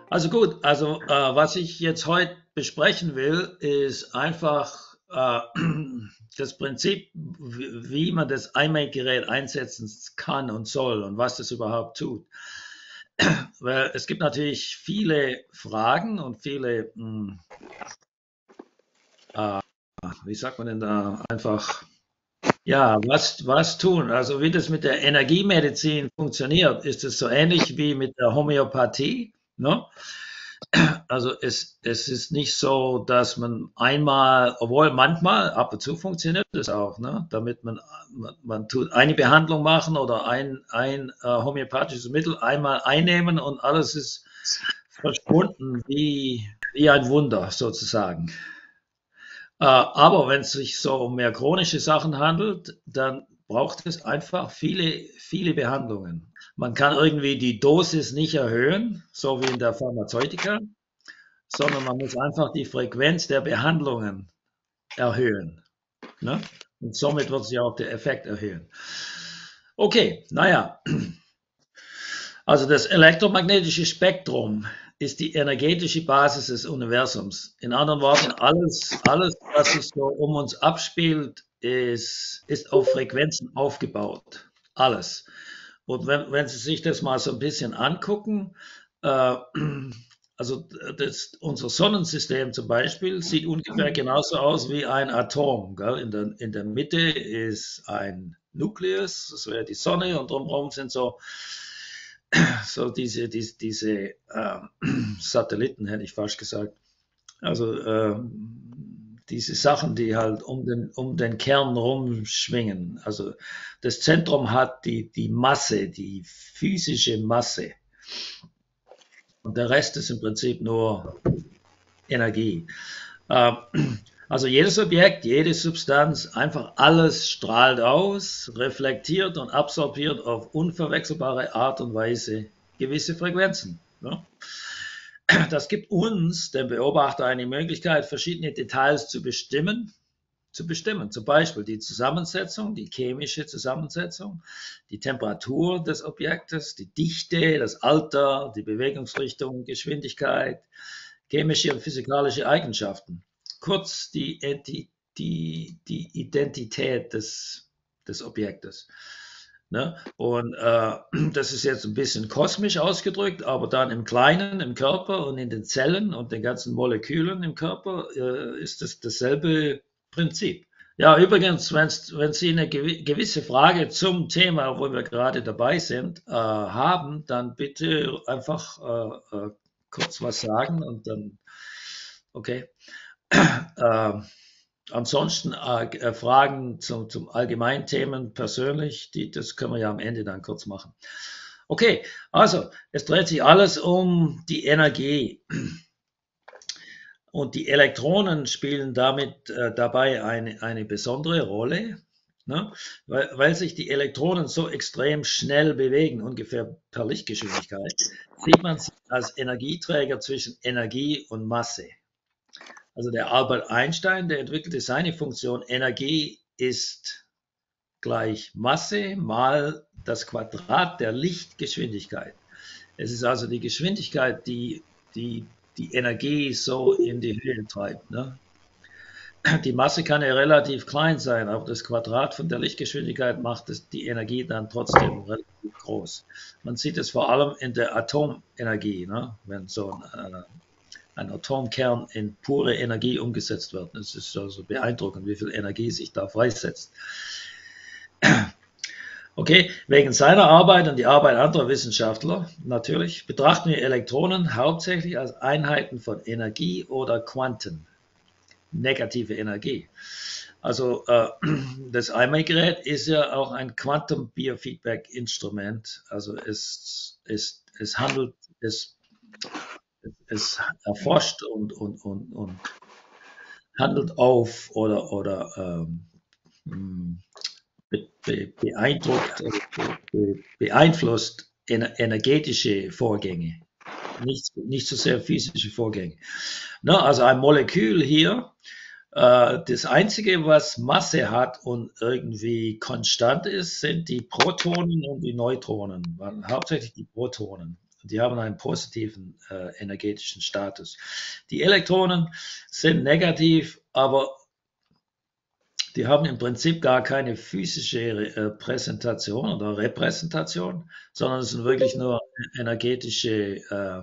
Also gut, was ich jetzt heute besprechen will, ist einfach das Prinzip, wie man das iMake-Gerät einsetzen kann und soll und was das überhaupt tut. Weil es gibt natürlich viele Fragen und viele, äh, wie sagt man denn da, einfach, ja, was tun? Also wie das mit der Energiemedizin funktioniert, ist es so ähnlich wie mit der Homöopathie, ne? Also es ist nicht so, dass man einmal, obwohl manchmal, ab und zu funktioniert das auch, ne? Damit man tut eine Behandlung machen oder ein homöopathisches Mittel einmal einnehmen und alles ist verschwunden wie ein Wunder sozusagen. Aber wenn es sich so um mehr chronische Sachen handelt, dann braucht es einfach viele Behandlungen. Man kann irgendwie die Dosis nicht erhöhen, so wie in der Pharmazeutika, sondern man muss einfach die Frequenz der Behandlungen erhöhen. Ne? Und somit wird sich auch der Effekt erhöhen. Okay, naja, also das elektromagnetische Spektrum ist die energetische Basis des Universums. In anderen Worten, alles was sich so um uns abspielt, ist auf Frequenzen aufgebaut. Alles. Und wenn Sie sich das mal so ein bisschen angucken, äh, also unser Sonnensystem zum Beispiel sieht ungefähr genauso aus wie ein Atom. Gell? In der Mitte ist ein Nukleus, das wäre die Sonne, und drumherum sind so Satelliten, hätte ich fast gesagt. Also diese Sachen, die halt um den Kern rumschwingen. Also das Zentrum hat die Masse, die physische Masse. Und der Rest ist im Prinzip nur Energie. Äh, also jedes Objekt, jede Substanz, einfach alles strahlt aus, reflektiert und absorbiert auf unverwechselbare Art und Weise gewisse Frequenzen. Ja? Das gibt uns, dem Beobachter, eine Möglichkeit, verschiedene Details zu bestimmen. Zum Beispiel die Zusammensetzung, die chemische Zusammensetzung, die Temperatur des Objektes, die Dichte, das Alter, die Bewegungsrichtung, Geschwindigkeit, chemische und physikalische Eigenschaften. Kurz die Identität des Objektes. Ne? Und das ist jetzt ein bisschen kosmisch ausgedrückt, aber dann im Kleinen, im Körper und in den Zellen und den ganzen Molekülen im Körper ist das dasselbe Prinzip. Ja, übrigens, wenn Sie eine gewisse Frage zum Thema, wo wir gerade dabei sind, haben, dann bitte einfach kurz was sagen und dann, okay. Äh, Ansonsten Fragen zum allgemeinen Themen persönlich, das können wir ja am Ende dann kurz machen. Okay, also es dreht sich alles um die Energie und die Elektronen spielen dabei eine besondere Rolle, ne? Weil sich die Elektronen so extrem schnell bewegen, ungefähr per Lichtgeschwindigkeit, sieht man sie als Energieträger zwischen Energie und Masse. Also der Albert Einstein, der entwickelte seine Funktion, Energie ist gleich Masse mal das Quadrat der Lichtgeschwindigkeit. Es ist also die Geschwindigkeit, die Energie so in die Höhe treibt. Ne? Die Masse kann ja relativ klein sein, aber das Quadrat von der Lichtgeschwindigkeit macht die Energie dann trotzdem relativ groß. Man sieht es vor allem in der Atomenergie, ne? Wenn so ein Atomkern in pure Energie umgesetzt wird. Es ist also beeindruckend, wie viel Energie sich da freisetzt. Okay, wegen seiner Arbeit und die Arbeit anderer Wissenschaftler natürlich betrachten wir Elektronen hauptsächlich als Einheiten von Energie oder Quanten, negative Energie. Also das iMac-Gerät ist ja auch ein Quantum Biofeedback Instrument. Also es handelt, es erforscht und handelt auf oder beeindruckt, beeinflusst energetische Vorgänge, nicht so sehr physische Vorgänge. Ne, also ein Molekül hier, das Einzige, was Masse hat und irgendwie konstant ist, sind die Protonen und die Neutronen, hauptsächlich die Protonen. die haben einen positiven energetischen Status. Die Elektronen sind negativ, aber die haben im Prinzip gar keine physische Präsentation oder Repräsentation, sondern es sind wirklich nur energetische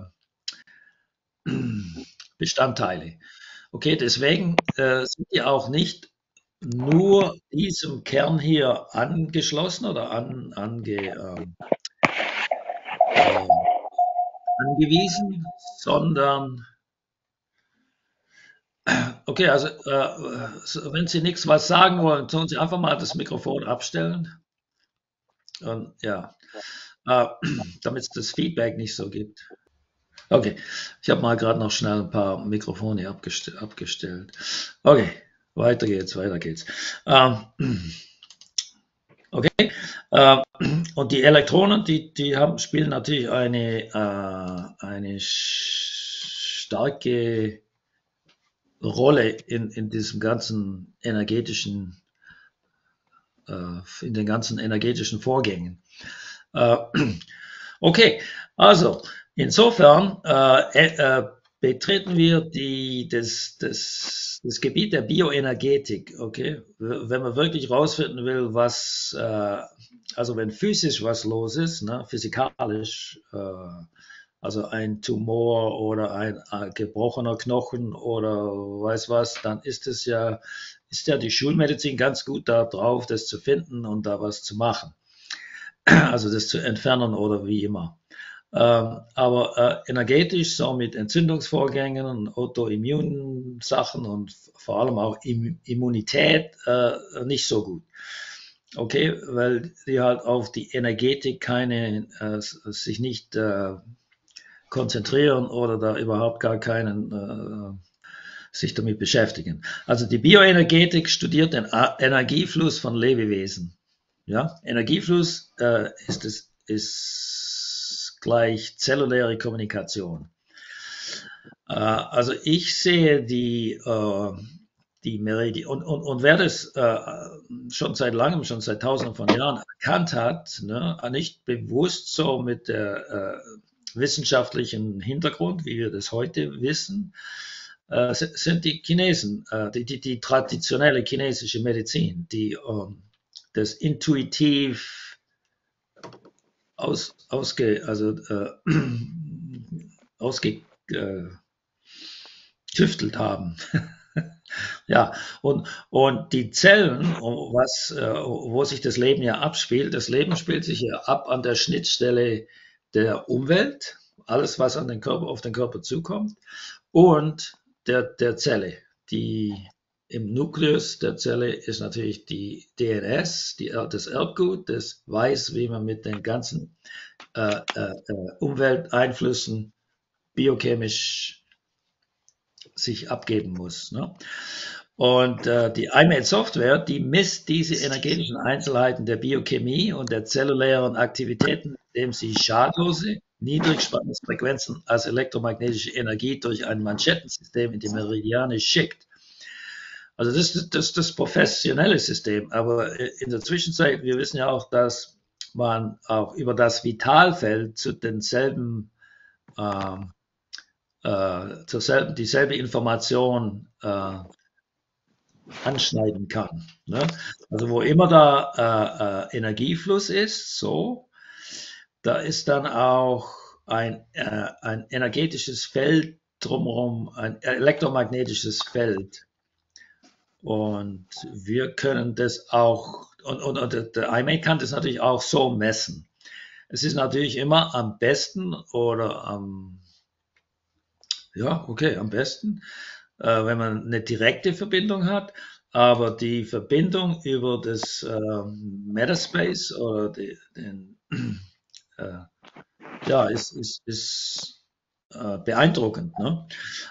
Bestandteile. Okay, deswegen sind die auch nicht nur diesem Kern hier angeschlossen oder äh, angewiesen, sondern, okay, also wenn Sie nichts was sagen wollen, sollen Sie einfach mal das Mikrofon abstellen. Und ja, äh, damit es das Feedback nicht so gibt. Okay, ich habe mal gerade noch schnell ein paar Mikrofone abgestellt. Okay, weiter geht's, weiter geht's. Ähm, okay, äh, und die Elektronen, die spielen natürlich eine starke Rolle in diesem ganzen in den ganzen energetischen Vorgängen. Äh, okay, also insofern betreten wir das Gebiet der Bioenergetik. Okay, wenn man wirklich rausfinden will, also wenn physisch was los ist, ne, physikalisch, also ein Tumor oder ein gebrochener Knochen oder weiß was, dann ist ja die Schulmedizin ganz gut da drauf, das zu finden und da was zu machen. Also das zu entfernen oder wie immer. Aber energetisch, so mit Entzündungsvorgängen und Autoimmunsachen und vor allem auch Immunität nicht so gut. Okay, weil die halt auf die Energetik sich nicht konzentrieren oder da überhaupt gar keinen sich damit beschäftigen. Also die Bioenergetik studiert den Energiefluss von Lebewesen. Ja, Energiefluss ist gleich zelluläre Kommunikation. Also ich sehe die Meridian und wer das schon seit langem, schon seit Tausenden von Jahren erkannt hat, ne, nicht bewusst so mit der wissenschaftlichen Hintergrund, wie wir das heute wissen, sind die Chinesen, die traditionelle chinesische Medizin, die das intuitiv ausgetüftelt haben. Ja, und die Zellen, wo sich das Leben ja abspielt, das Leben spielt sich ja ab an der Schnittstelle der Umwelt, alles, was an den Körper, auf den Körper zukommt, und der Zelle. Im Nukleus der Zelle ist natürlich die DNS, das Erbgut, das weiß, wie man mit den ganzen Umwelteinflüssen biochemisch sich abgeben muss. Ne? Und die iMate-Software, die misst diese energetischen Einzelheiten der Biochemie und der zellulären Aktivitäten, indem sie schadlose Niedrigspannungsfrequenzen als elektromagnetische Energie durch ein Manschettensystem in die Meridiane schickt. Also das ist das professionelle System. Aber in der Zwischenzeit, wir wissen ja auch, dass man auch über das Vitalfeld zu denselben dieselbe Information anschneiden kann. Ne? Also wo immer da Energiefluss ist, so, da ist dann auch ein energetisches Feld drumherum, ein elektromagnetisches Feld. Und wir können das auch, und der iMate kann das natürlich auch so messen. Es ist natürlich immer am besten oder am besten, wenn man eine direkte Verbindung hat, aber die Verbindung über das Metaspace oder ist beeindruckend. Ne?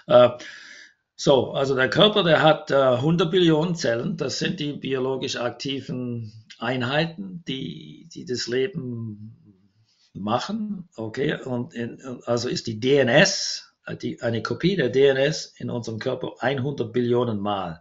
Also der Körper, der hat 100 Billionen Zellen, das sind die biologisch aktiven Einheiten, die das Leben machen. Okay, also ist die DNS, eine Kopie der DNS in unserem Körper 100 Billionen Mal.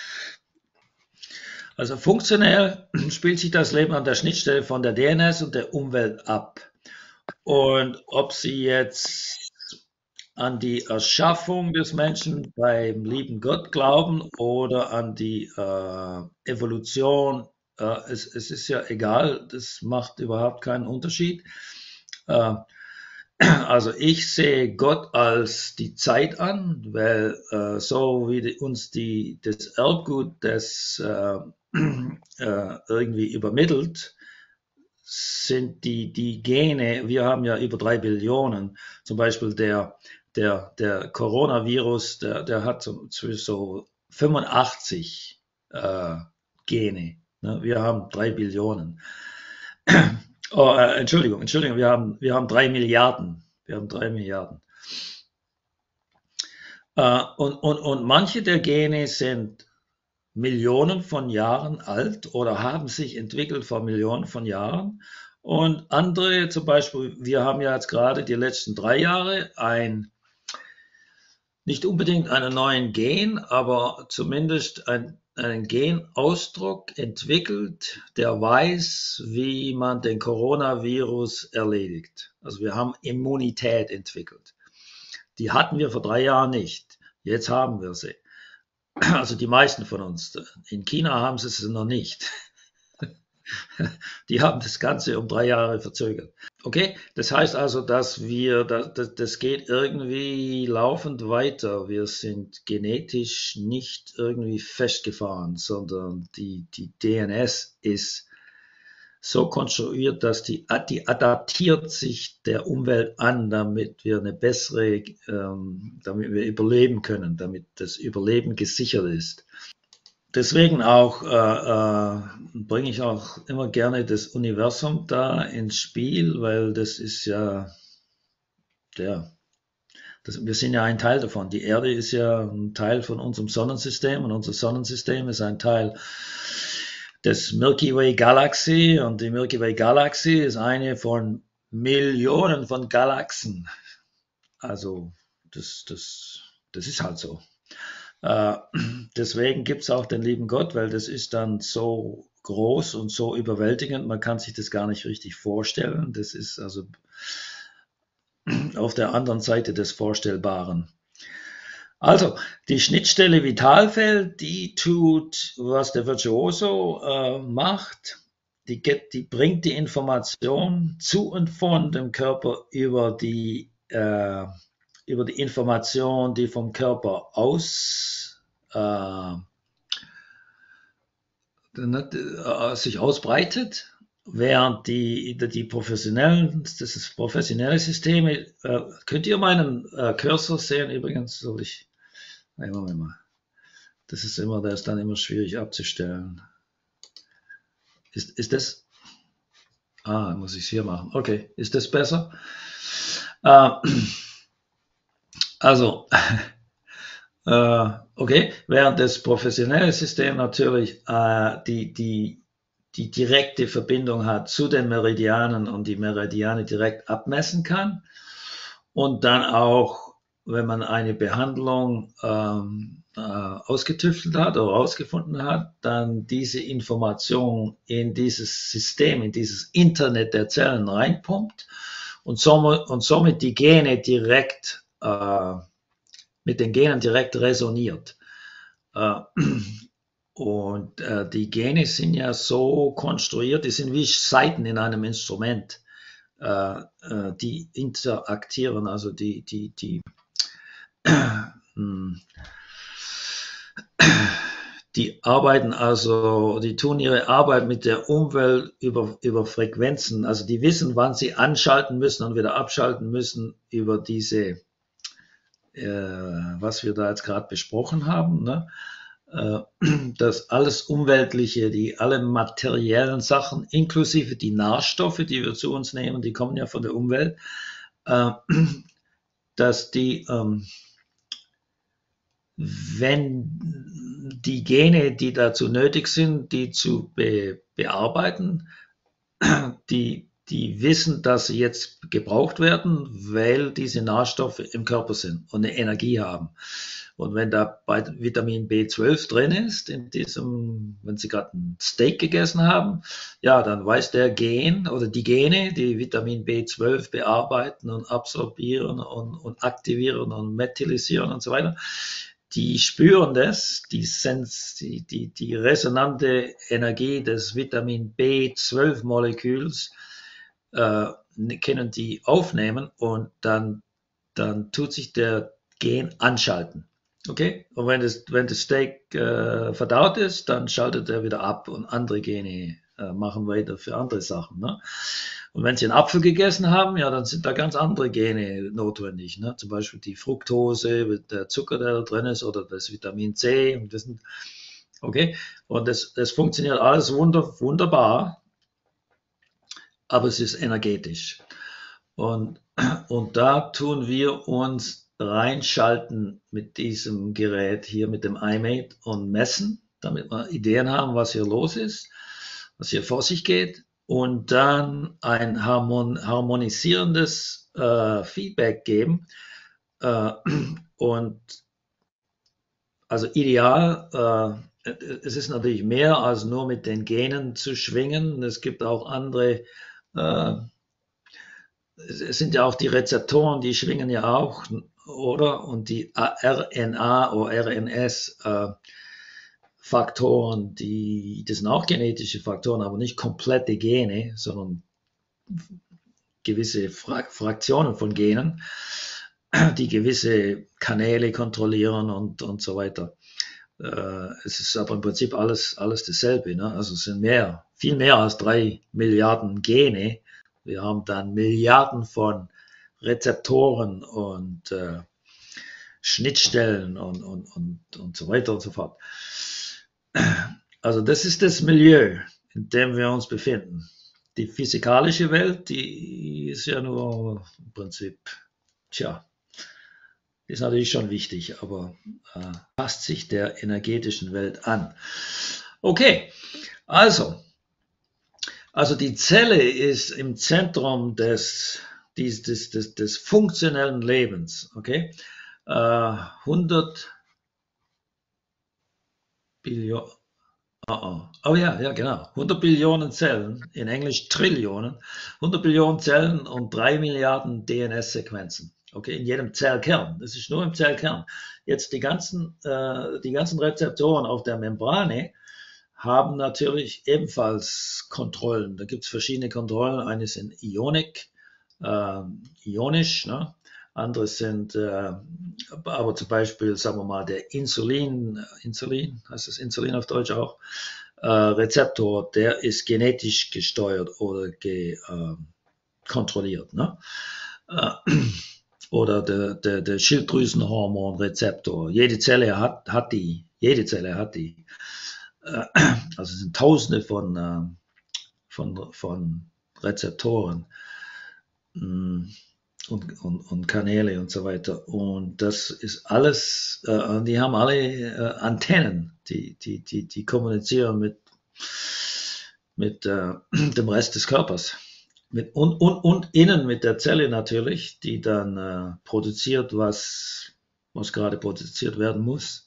Also funktionell spielt sich das Leben an der Schnittstelle von der DNS und der Umwelt ab. Und ob Sie jetzt an die Erschaffung des Menschen beim lieben Gott glauben oder an die Evolution, es ist ja egal, das macht überhaupt keinen Unterschied. Äh, also ich sehe Gott als die Zeit an, weil so wie uns das Erbgut das irgendwie übermittelt, sind die Gene, wir haben ja über 3 Billionen, zum Beispiel der Coronavirus, der hat so 85 Gene. Ne? Wir haben 3 Billionen. Oh, Entschuldigung, wir haben 3 Milliarden. Wir haben 3 Milliarden. Und manche der Gene sind Millionen von Jahren alt oder haben sich entwickelt vor Millionen von Jahren. Und andere, zum Beispiel, wir haben ja jetzt gerade die letzten 3 Jahre nicht unbedingt einen neuen Gen, aber zumindest einen Genausdruck entwickelt, der weiß, wie man den Coronavirus erledigt. Also wir haben Immunität entwickelt. Die hatten wir vor 3 Jahren nicht. Jetzt haben wir sie. Also die meisten von uns. In China haben sie es noch nicht. Die haben das Ganze um 3 Jahre verzögert. Okay, das heißt also, das geht irgendwie laufend weiter. Wir sind genetisch nicht irgendwie festgefahren, sondern die DNS ist so konstruiert, dass die adaptiert sich der Umwelt an, damit wir damit wir überleben können, damit das Überleben gesichert ist. Deswegen auch bringe ich auch immer gerne das Universum da ins Spiel, weil das ist ja, ja, wir sind ja ein Teil davon. Die Erde ist ja ein Teil von unserem Sonnensystem und unser Sonnensystem ist ein Teil des Milky Way Galaxy und die Milky Way Galaxy ist eine von Millionen von Galaxen. Also das ist halt so. Äh, Deswegen gibt es auch den lieben Gott, weil das ist dann so groß und so überwältigend, man kann sich das gar nicht richtig vorstellen. Das ist also auf der anderen Seite des Vorstellbaren. Also, die Schnittstelle Vitalfeld, die tut, was der Virtuoso macht. Die bringt die Information zu und von dem Körper über die Information, die vom Körper aus sich ausbreitet, während die professionellen, das ist professionelle Systeme, könnt ihr meinen Cursor sehen übrigens, nein, Moment mal, der ist dann immer schwierig abzustellen. Ist das, muss ich es hier machen, okay, ist das besser? Also, okay, während das professionelle System natürlich die direkte Verbindung hat zu den Meridianen und die Meridiane direkt abmessen kann und dann auch, wenn man eine Behandlung ausgetüftelt hat oder herausgefunden hat, dann diese Information in dieses System, in dieses Internet der Zellen reinpumpt und somit die Gene direkt mit den Genen direkt resoniert. Und die Gene sind ja so konstruiert, die sind wie Saiten in einem Instrument, die interaktieren, also die arbeiten also, die tun ihre Arbeit mit der Umwelt über Frequenzen, also die wissen, wann sie anschalten müssen und wieder abschalten müssen über diese, was wir da jetzt gerade besprochen haben, ne? Das alles Umweltliche, alle materiellen Sachen, inklusive die Nährstoffe, die wir zu uns nehmen, die kommen ja von der Umwelt, dass wenn die Gene, die dazu nötig sind, die zu bearbeiten, die die wissen, dass sie jetzt gebraucht werden, weil diese Nährstoffe im Körper sind und eine Energie haben. Und wenn da bei Vitamin B12 drin ist, in diesem, wenn Sie gerade ein Steak gegessen haben, ja, dann weiß der Gen oder die Gene, die Vitamin B12 bearbeiten und absorbieren und aktivieren und methylisieren und so weiter, die spüren das, die resonante Energie des Vitamin B12-Moleküls äh, können die aufnehmen und dann tut sich der Gen anschalten. Okay? Und wenn das Steak verdaut ist, dann schaltet er wieder ab und andere Gene machen weiter für andere Sachen. Ne? Und wenn Sie einen Apfel gegessen haben, ja, dann sind da ganz andere Gene notwendig. Ne? Zum Beispiel die Fructose, der Zucker, der da drin ist, oder das Vitamin C. Und das sind, okay? Und das funktioniert alles wunderbar, aber es ist energetisch. Und, und da tun wir uns reinschalten mit diesem Gerät hier, mit dem iMate und messen, damit wir Ideen haben, was hier los ist, was hier vor sich geht. Und dann ein harmonisierendes Feedback geben. Und also ideal, es ist natürlich mehr als nur mit den Genen zu schwingen. Es gibt auch andere äh, es sind ja auch die Rezeptoren, die schwingen ja auch, oder? Und die RNA oder RNS-Faktoren, das sind auch genetische Faktoren, aber nicht komplette Gene, sondern gewisse Fraktionen von Genen, die gewisse Kanäle kontrollieren und so weiter. Es ist aber im Prinzip alles dasselbe. Ne? Also es sind viel mehr als 3 Milliarden Gene. Wir haben dann Milliarden von Rezeptoren und Schnittstellen und so weiter und so fort. Also das ist das Milieu, in dem wir uns befinden. Die physikalische Welt, die ist ja nur im Prinzip, ist natürlich schon wichtig, aber passt sich der energetischen Welt an. Okay, also die Zelle ist im Zentrum des funktionellen Lebens. Okay, 100 Billionen. Oh ja, genau. 100 Billionen Zellen, in Englisch Trillionen, 100 Billionen Zellen und 3 Milliarden DNS-Sequenzen. Okay, in jedem Zellkern. Das ist nur im Zellkern. Jetzt die ganzen Rezeptoren auf der Membrane haben natürlich ebenfalls Kontrollen. Da gibt es verschiedene Kontrollen. Eine sind ionisch, ne? Andere sind aber zum Beispiel, sagen wir mal, der Insulin, heißt das Insulin auf Deutsch auch, Rezeptor, der ist genetisch gesteuert oder kontrolliert. Ne? Oder der Schilddrüsenhormonrezeptor. Jede Zelle hat die. Also es sind Tausende von Rezeptoren und Kanäle und so weiter. Und das ist alles, die haben alle Antennen, die kommunizieren mit dem Rest des Körpers. Und innen mit der Zelle natürlich, die dann produziert, was gerade produziert werden muss.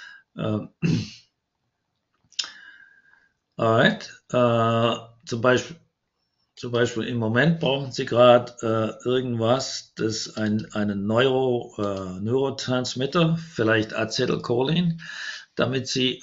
Alright. Zum Beispiel im Moment brauchen Sie gerade irgendwas, das einen Neurotransmitter, vielleicht Acetylcholin, damit Sie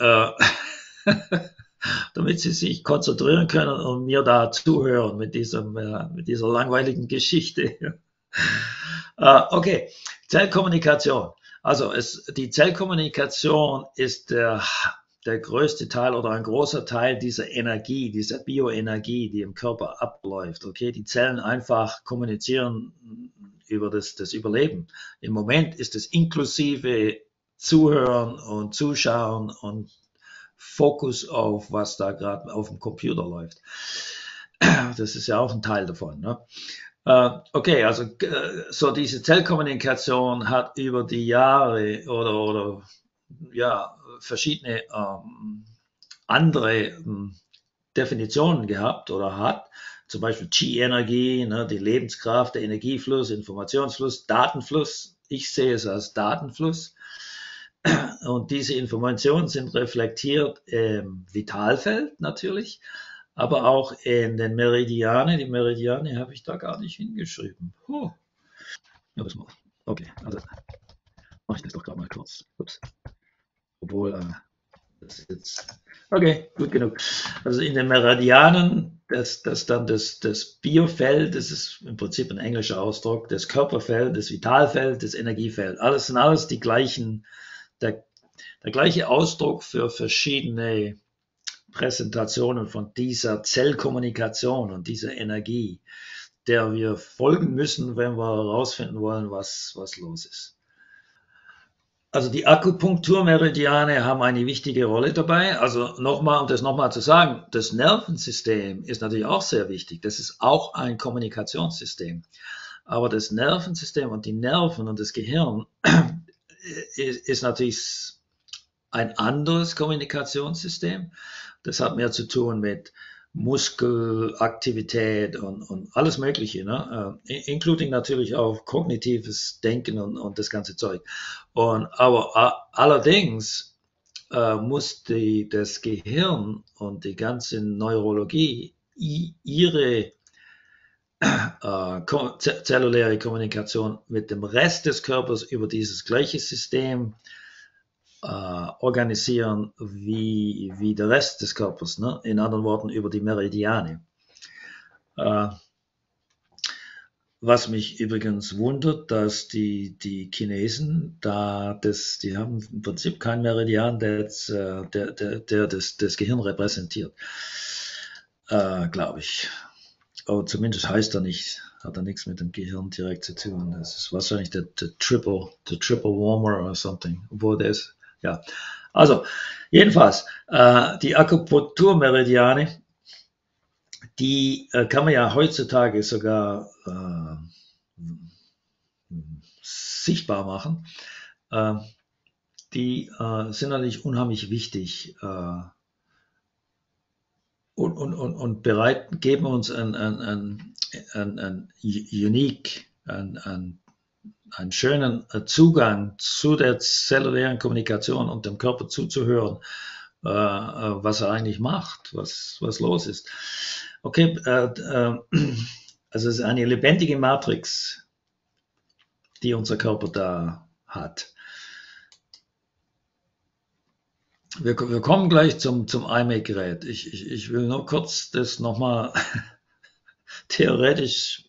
damit Sie sich konzentrieren können und mir da zuhören mit dieser langweiligen Geschichte. Okay, Zellkommunikation. Also die Zellkommunikation ist der größte Teil oder ein großer Teil dieser Energie, dieser Bioenergie, die im Körper abläuft. Okay, die Zellen einfach kommunizieren über das Überleben. Im Moment ist es inklusive Zuhören und Zuschauen und Fokus auf, was da gerade auf dem Computer läuft. Das ist ja auch ein Teil davon. Ne? Okay, also so diese Zellkommunikation hat über die Jahre oder ja, verschiedene andere Definitionen gehabt oder hat. zum Beispiel Qi-Energie, ne, die Lebenskraft, der Energiefluss, Informationsfluss, Datenfluss. Ich sehe es als Datenfluss. Und diese Informationen sind reflektiert im Vitalfeld natürlich, aber auch in den Meridianen. Die Meridiane habe ich da gar nicht hingeschrieben. Huh. Ja, okay, also mache ich das doch gerade mal kurz. Ups. Obwohl, das ist jetzt. Okay, gut genug. Also in den Meridianen, das Biofeld, das ist im Prinzip ein englischer Ausdruck, das Körperfeld, das Vitalfeld, das Energiefeld. Alles sind alles die gleichen, der gleiche Ausdruck für verschiedene Präsentationen von dieser Zellkommunikation und dieser Energie, der wir folgen müssen, wenn wir herausfinden wollen, was los ist. Also die Akupunkturmeridiane haben eine wichtige Rolle dabei. Also nochmal, um das nochmal zu sagen, das Nervensystem ist natürlich auch sehr wichtig. Das ist auch ein Kommunikationssystem. Aber das Nervensystem und die Nerven und das Gehirn ist natürlich ein anderes Kommunikationssystem. Das hat mehr zu tun mit Muskelaktivität und alles Mögliche, ne? Including natürlich auch kognitives Denken und das ganze Zeug. Aber allerdings muss das Gehirn und die ganze Neurologie ihre zelluläre Kommunikation mit dem Rest des Körpers über dieses gleiche System organisieren wie der Rest des Körpers, ne? In anderen Worten über die Meridiane. Was mich übrigens wundert, dass die Chinesen die haben im Prinzip keinen Meridian, der das Gehirn repräsentiert, glaube ich. Aber zumindest heißt er nicht, hat er nichts mit dem Gehirn direkt zu tun. Das ist wahrscheinlich der Triple Warmer or something, obwohl der ist. Ja, also jedenfalls, die Akupunkturmeridiane, die kann man ja heutzutage sogar sichtbar machen. Die sind natürlich unheimlich wichtig und geben uns einen schönen Zugang zu der zellulären Kommunikation und dem Körper zuzuhören, was er eigentlich macht, was los ist. Okay, also es ist eine lebendige Matrix, die unser Körper da hat. Wir kommen gleich zum iMake-Gerät. Ich will nur kurz das nochmal theoretisch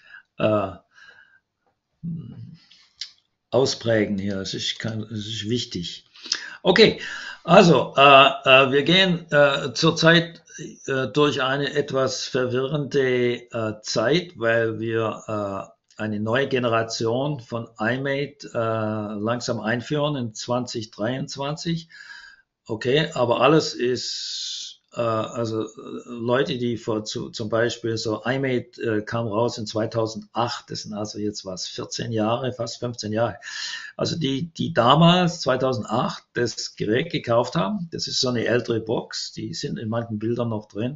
ausprägen hier. Es ist wichtig. Okay, also wir gehen zurzeit durch eine etwas verwirrende Zeit, weil wir eine neue Generation von iMate langsam einführen in 2023. Okay, aber alles ist, also Leute, die zum Beispiel so iMate kam raus in 2008, das sind also jetzt 14 Jahre, fast 15 Jahre. Also die damals 2008 das Gerät gekauft haben, das ist so eine ältere Box, die sind in manchen Bildern noch drin.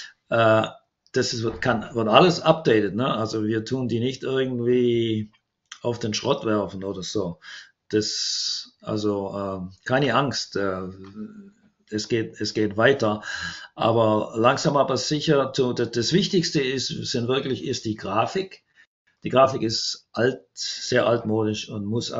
Wird alles updated, ne? Also wir tun die nicht irgendwie auf den Schrott werfen oder so. Keine Angst, es geht weiter, aber langsam aber sicher, das Wichtigste ist die Grafik. Die Grafik ist sehr altmodisch und muss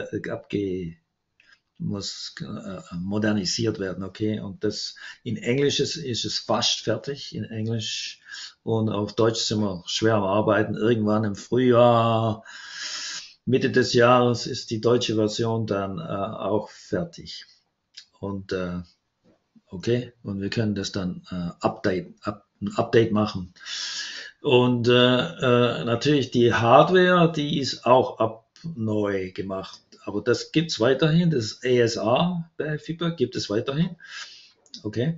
modernisiert werden, okay? Und das in Englisch ist es fast fertig, in Englisch, und auf Deutsch sind wir schwer am Arbeiten. Irgendwann im Frühjahr, Mitte des Jahres ist die deutsche Version dann auch fertig. Und okay, und wir können das dann ein Update machen. Und natürlich die Hardware, die ist auch neu gemacht. Aber das gibt's weiterhin, das ASR bei FIPA gibt es weiterhin. Okay.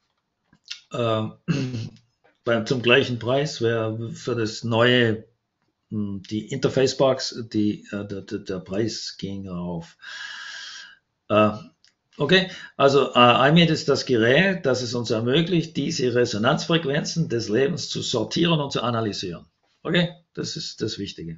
Zum gleichen Preis wäre für das neue, die Interface-Box, der Preis ging rauf. Okay, also iMed ist das Gerät, das es uns ermöglicht, diese Resonanzfrequenzen des Lebens zu sortieren und zu analysieren. Okay, das ist das Wichtige.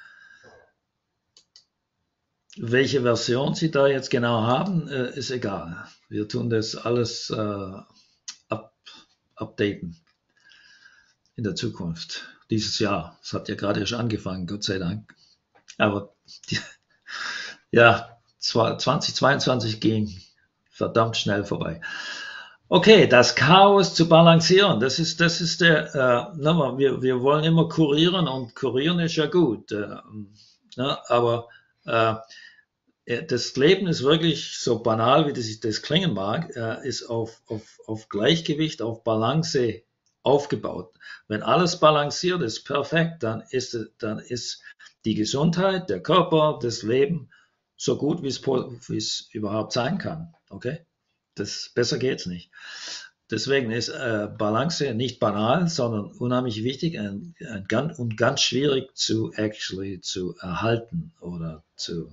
Welche Version Sie da jetzt genau haben, ist egal. Wir tun das alles up updaten in der Zukunft. Dieses Jahr. Es hat ja gerade erst angefangen, Gott sei Dank. Aber die, ja, 2022 ging verdammt schnell vorbei. Okay, das Chaos zu balancieren, das ist nochmal, wir wollen immer kurieren und kurieren ist ja gut. Aber äh, das Leben ist wirklich so banal, wie das klingen mag, ist auf Gleichgewicht, auf Balance aufgebaut. Wenn alles balanciert ist, perfekt, dann ist die Gesundheit, der Körper, das Leben so gut, wie es überhaupt sein kann. Okay? Besser geht's nicht. Deswegen ist Balance nicht banal, sondern unheimlich wichtig und ganz schwierig zu erhalten oder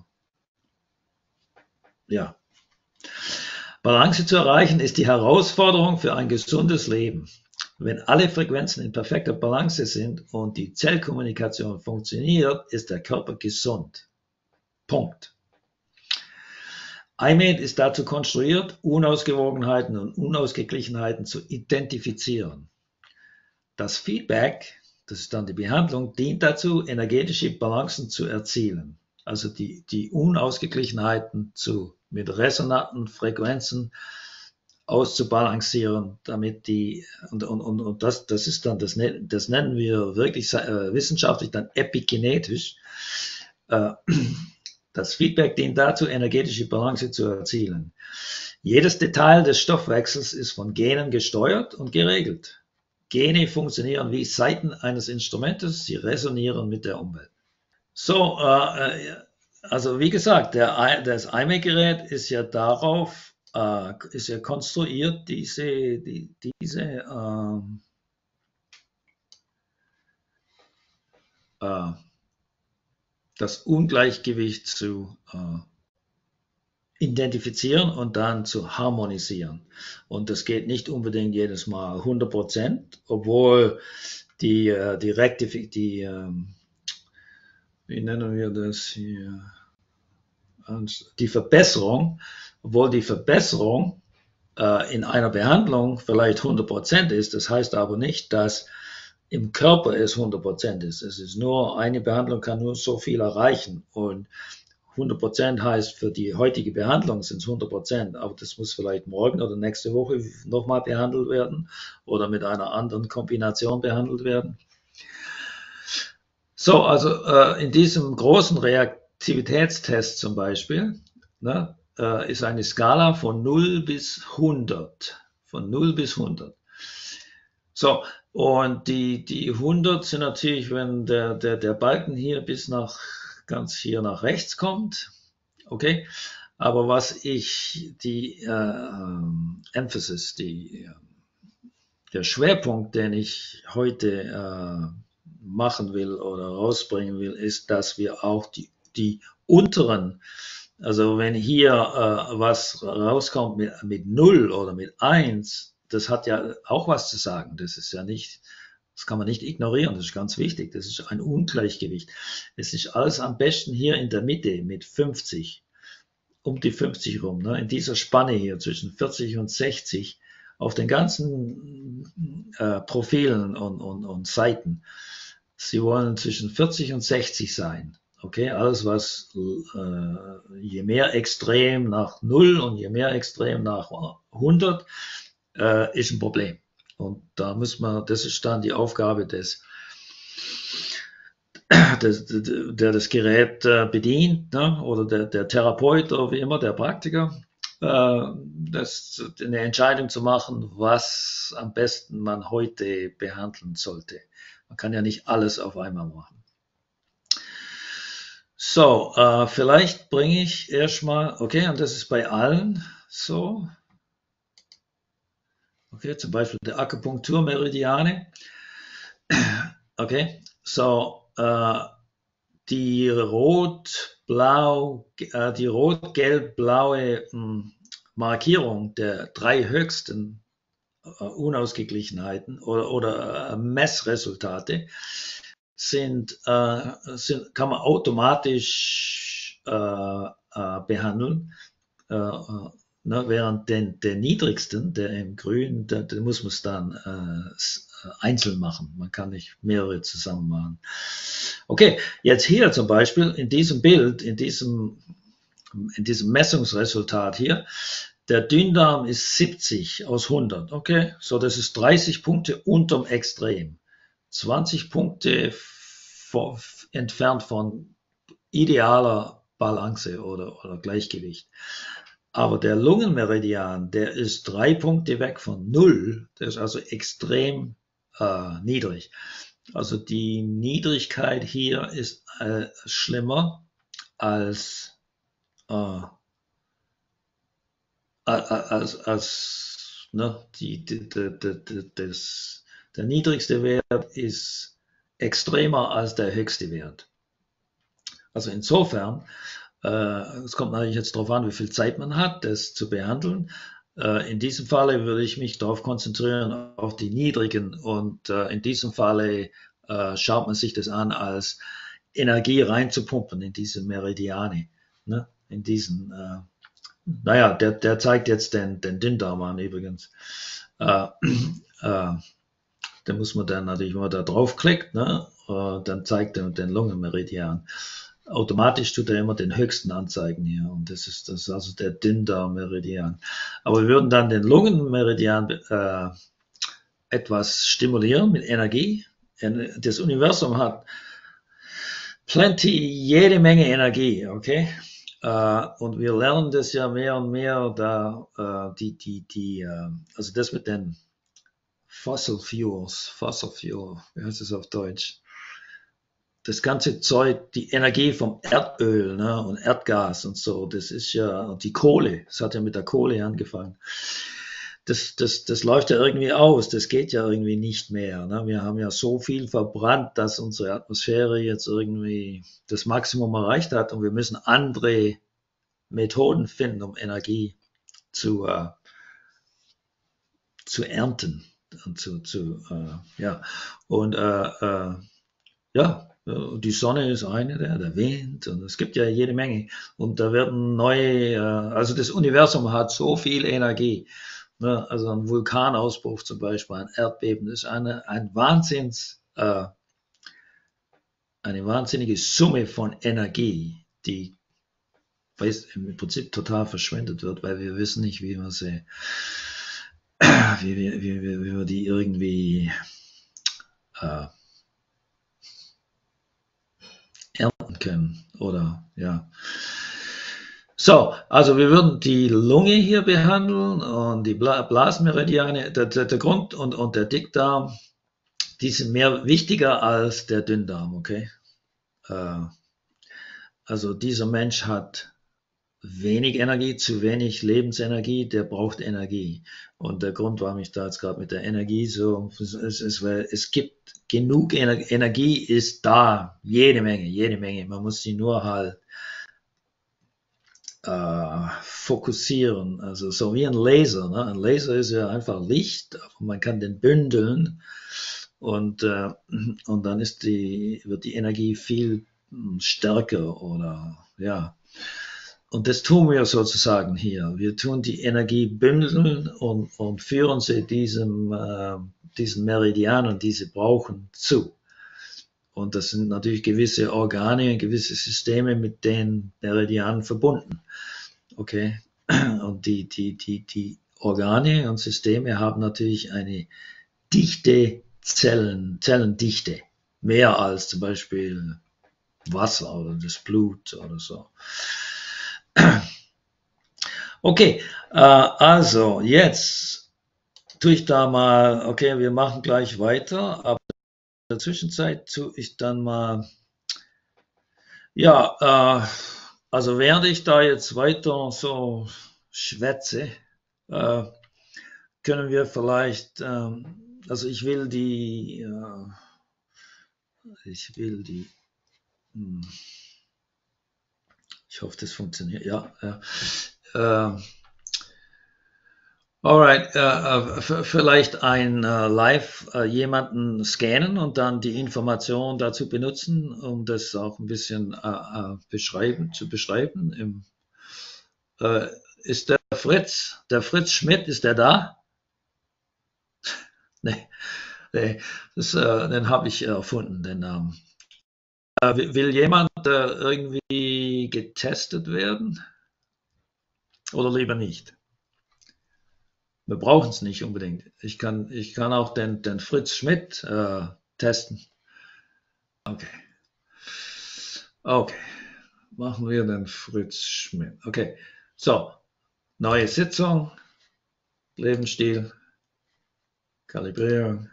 ja. Balance zu erreichen ist die Herausforderung für ein gesundes Leben. Wenn alle Frequenzen in perfekter Balance sind und die Zellkommunikation funktioniert, ist der Körper gesund. Punkt. iMed ist dazu konstruiert, Unausgewogenheiten und Unausgeglichenheiten zu identifizieren. Das Feedback, das ist dann die Behandlung, dient dazu, energetische Balancen zu erzielen. Also die Unausgeglichenheiten mit resonanten Frequenzen auszubalancieren, damit und das ist dann, das nennen wir wirklich wissenschaftlich dann epigenetisch. Das Feedback dient dazu, energetische Balance zu erzielen. Jedes Detail des Stoffwechsels ist von Genen gesteuert und geregelt. Gene funktionieren wie Saiten eines Instrumentes, sie resonieren mit der Umwelt. So, also wie gesagt, das iMac-Gerät ist ja ist ja konstruiert, das Ungleichgewicht zu identifizieren und dann zu harmonisieren. Und das geht nicht unbedingt jedes Mal 100%, obwohl wie nennen wir das hier, die Verbesserung, obwohl die Verbesserung in einer Behandlung vielleicht 100% ist, das heißt aber nicht, dass im Körper es 100% ist. Es ist nur, eine Behandlung kann nur so viel erreichen und 100% heißt, für die heutige Behandlung sind es 100%, aber das muss vielleicht morgen oder nächste Woche nochmal behandelt werden oder mit einer anderen Kombination behandelt werden. So, also in diesem großen Reaktivitätstest zum Beispiel, ne, ist eine Skala von 0 bis 100. Von 0 bis 100. So, und die 100 sind natürlich, wenn der Balken hier ganz hier nach rechts kommt, okay, aber was die Emphasis, der Schwerpunkt, den ich heute machen will oder rausbringen will, ist, dass wir auch die unteren, also wenn hier was rauskommt mit 0 oder mit 1, das hat ja auch was zu sagen. Das kann man nicht ignorieren, das ist ganz wichtig. Das ist ein Ungleichgewicht. Es ist alles am besten hier in der Mitte mit 50, um die 50 rum, ne? In dieser Spanne hier zwischen 40 und 60 auf den ganzen Profilen und Seiten. Sie wollen zwischen 40 und 60 sein. Okay, alles was je mehr extrem nach 0 und je mehr extrem nach 100 ist ein Problem. Und das ist dann die Aufgabe der das Gerät bedient, ne? Oder der Therapeut oder wie immer, der Praktiker, eine Entscheidung zu machen, was am besten man heute behandeln sollte. Man kann ja nicht alles auf einmal machen. So, vielleicht bringe ich erstmal, okay, und das ist bei allen so. Okay, zum Beispiel der Akupunkturmeridiane. Okay, so, die rot-gelb-blaue Markierung der drei höchsten Unausgeglichenheiten oder Messresultate kann man automatisch behandeln, ne, während der niedrigsten, der im Grün, den muss man es dann einzeln machen. Man kann nicht mehrere zusammen machen. Okay, jetzt hier zum Beispiel in diesem Bild, in diesem Messungsresultat hier, der Dünndarm ist 70 aus 100. Okay, so das ist 30 Punkte unterm Extrem. 20 Punkte entfernt von idealer Balance oder Gleichgewicht. Aber der Lungenmeridian, der ist 3 Punkte weg von 0. Der ist also extrem niedrig. Also die Niedrigkeit hier ist schlimmer als ne, der niedrigste Wert ist extremer als der höchste Wert. Also insofern, es kommt natürlich jetzt darauf an, wie viel Zeit man hat, das zu behandeln. In diesem Falle würde ich mich darauf konzentrieren, auf die niedrigen, und in diesem Falle schaut man sich das an, als Energie reinzupumpen in diese Meridiane, ne? In diesen, naja, der zeigt jetzt den Dünndarm an übrigens. Da muss man dann natürlich, wenn man da draufklickt, ne, dann zeigt er den Lungenmeridian. Automatisch tut er immer den höchsten anzeigen hier, und das ist also der Dünndarmmeridian. Aber wir würden dann den Lungenmeridian etwas stimulieren mit Energie. Das Universum hat jede Menge Energie, okay? Und wir lernen das ja mehr und mehr, also das mit den Fossil Fuel, wie heißt es auf Deutsch? Das ganze Zeug, die Energie vom Erdöl, ne, und Erdgas und so, das ist ja die Kohle, das hat ja mit der Kohle angefangen. Das läuft ja irgendwie aus, das geht ja irgendwie nicht mehr. Ne? Wir haben ja so viel verbrannt, dass unsere Atmosphäre jetzt irgendwie das Maximum erreicht hat, und wir müssen andere Methoden finden, um Energie zu ernten und ja. Und ja, die Sonne ist eine, der Wind, und es gibt ja jede Menge. Und da werden neue, also das Universum hat so viel Energie. Ne? Also ein Vulkanausbruch zum Beispiel, ein Erdbeben, ist eine wahnsinnige Summe von Energie, die im Prinzip total verschwendet wird, weil wir wissen nicht, wie wir die irgendwie ernten können, oder ja. So, also wir würden die Lunge hier behandeln und die Blasmeridiane, der Grund und der Dickdarm, die sind mehr wichtiger als der Dünndarm, okay? Also dieser Mensch hat wenig Energie, zu wenig Lebensenergie, der braucht Energie. Und der Grund, warum ich da jetzt gerade mit der Energie so, ist, weil es gibt genug Energie, ist da, jede Menge. Man muss sie nur halt fokussieren, also so wie ein Laser. Ne? Ein Laser ist ja einfach Licht, aber man kann den bündeln, und dann wird die Energie viel stärker, oder ja. Und das tun wir sozusagen hier. Wir tun die Energie bündeln und führen sie diesen Meridianen, die sie brauchen, zu. Und das sind natürlich gewisse Organe, gewisse Systeme mit den Meridianen verbunden. Okay. Und die Organe und Systeme haben natürlich eine dichte Zellendichte. Mehr als zum Beispiel Wasser oder das Blut oder so. Okay, also jetzt tue ich da mal, okay, wir machen gleich weiter, aber in der Zwischenzeit tue ich dann mal, ja, also während ich da jetzt weiter so schwätze, können wir vielleicht, also ich will die, ich hoffe, das funktioniert, ja. Alright, vielleicht live jemanden scannen und dann die Information dazu benutzen, um das auch ein bisschen zu beschreiben. Äh, ist der Fritz Schmidt, ist der da? Nee, nee den habe ich erfunden, den Namen. Will jemand irgendwie getestet werden oder lieber nicht? Wir brauchen es nicht unbedingt. Ich kann auch den Fritz Schmidt testen. Okay. Okay. Machen wir den Fritz Schmidt. Okay. So. Neue Sitzung. Lebensstil. Kalibrierung.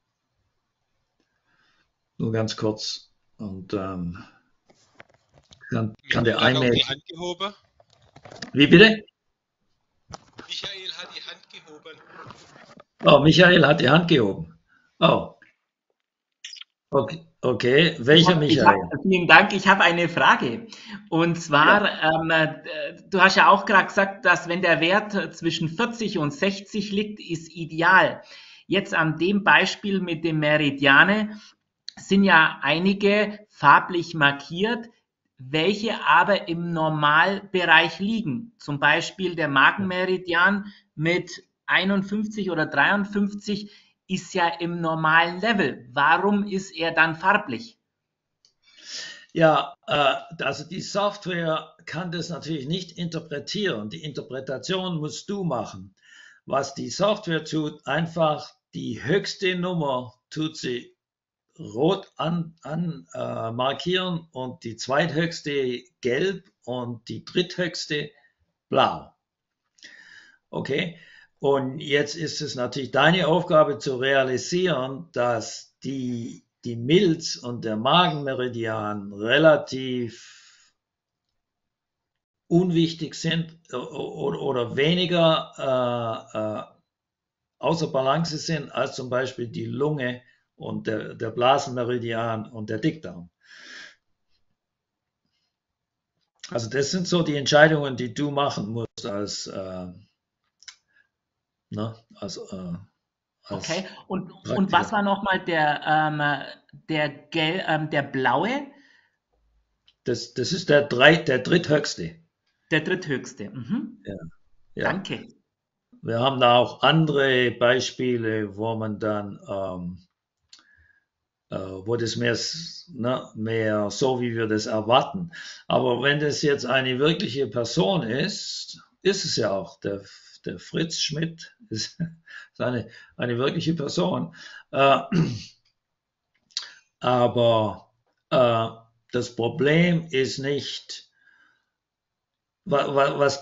Nur ganz kurz. Und kann der Michael hat auch iMac. die Hand gehoben. Wie bitte? Michael hat die Hand gehoben. Oh, Michael hat die Hand gehoben. Oh, okay. Okay. Welcher Michael? Vielen Dank. Ich habe eine Frage. Und Ja. zwar, du hast ja auch gerade gesagt, dass wenn der Wert zwischen 40 und 60 liegt, ist ideal. Jetzt an dem Beispiel mit dem Meridiane sind ja einige farblich markiert, welche aber im Normalbereich liegen. Zum Beispiel der Magenmeridian mit 51 oder 53 ist ja im normalen Level. Warum ist er dann farblich? Ja, also die Software kann das natürlich nicht interpretieren. Die Interpretation musst du machen. Was die Software tut, einfach die höchste Nummer tut sie rot markieren und die zweithöchste gelb und die dritthöchste blau. Okay? Und jetzt ist es natürlich deine Aufgabe zu realisieren, dass die Milz und der Magenmeridian relativ unwichtig sind oder weniger außer Balance sind als zum Beispiel die Lunge und der Blasenmeridian und der Dickdarm. Also das sind so die Entscheidungen, die du machen musst als Okay, und Praktiker. was war nochmal der blaue? Das ist der dritthöchste. Der dritthöchste. Mhm. Ja, ja. Danke. Wir haben da auch andere Beispiele, wo man dann, wo das mehr so, wie wir das erwarten. Aber wenn das jetzt eine wirkliche Person ist es ja auch. Der Fritz Schmidt ist eine wirkliche Person. Äh, aber das Problem ist nicht, was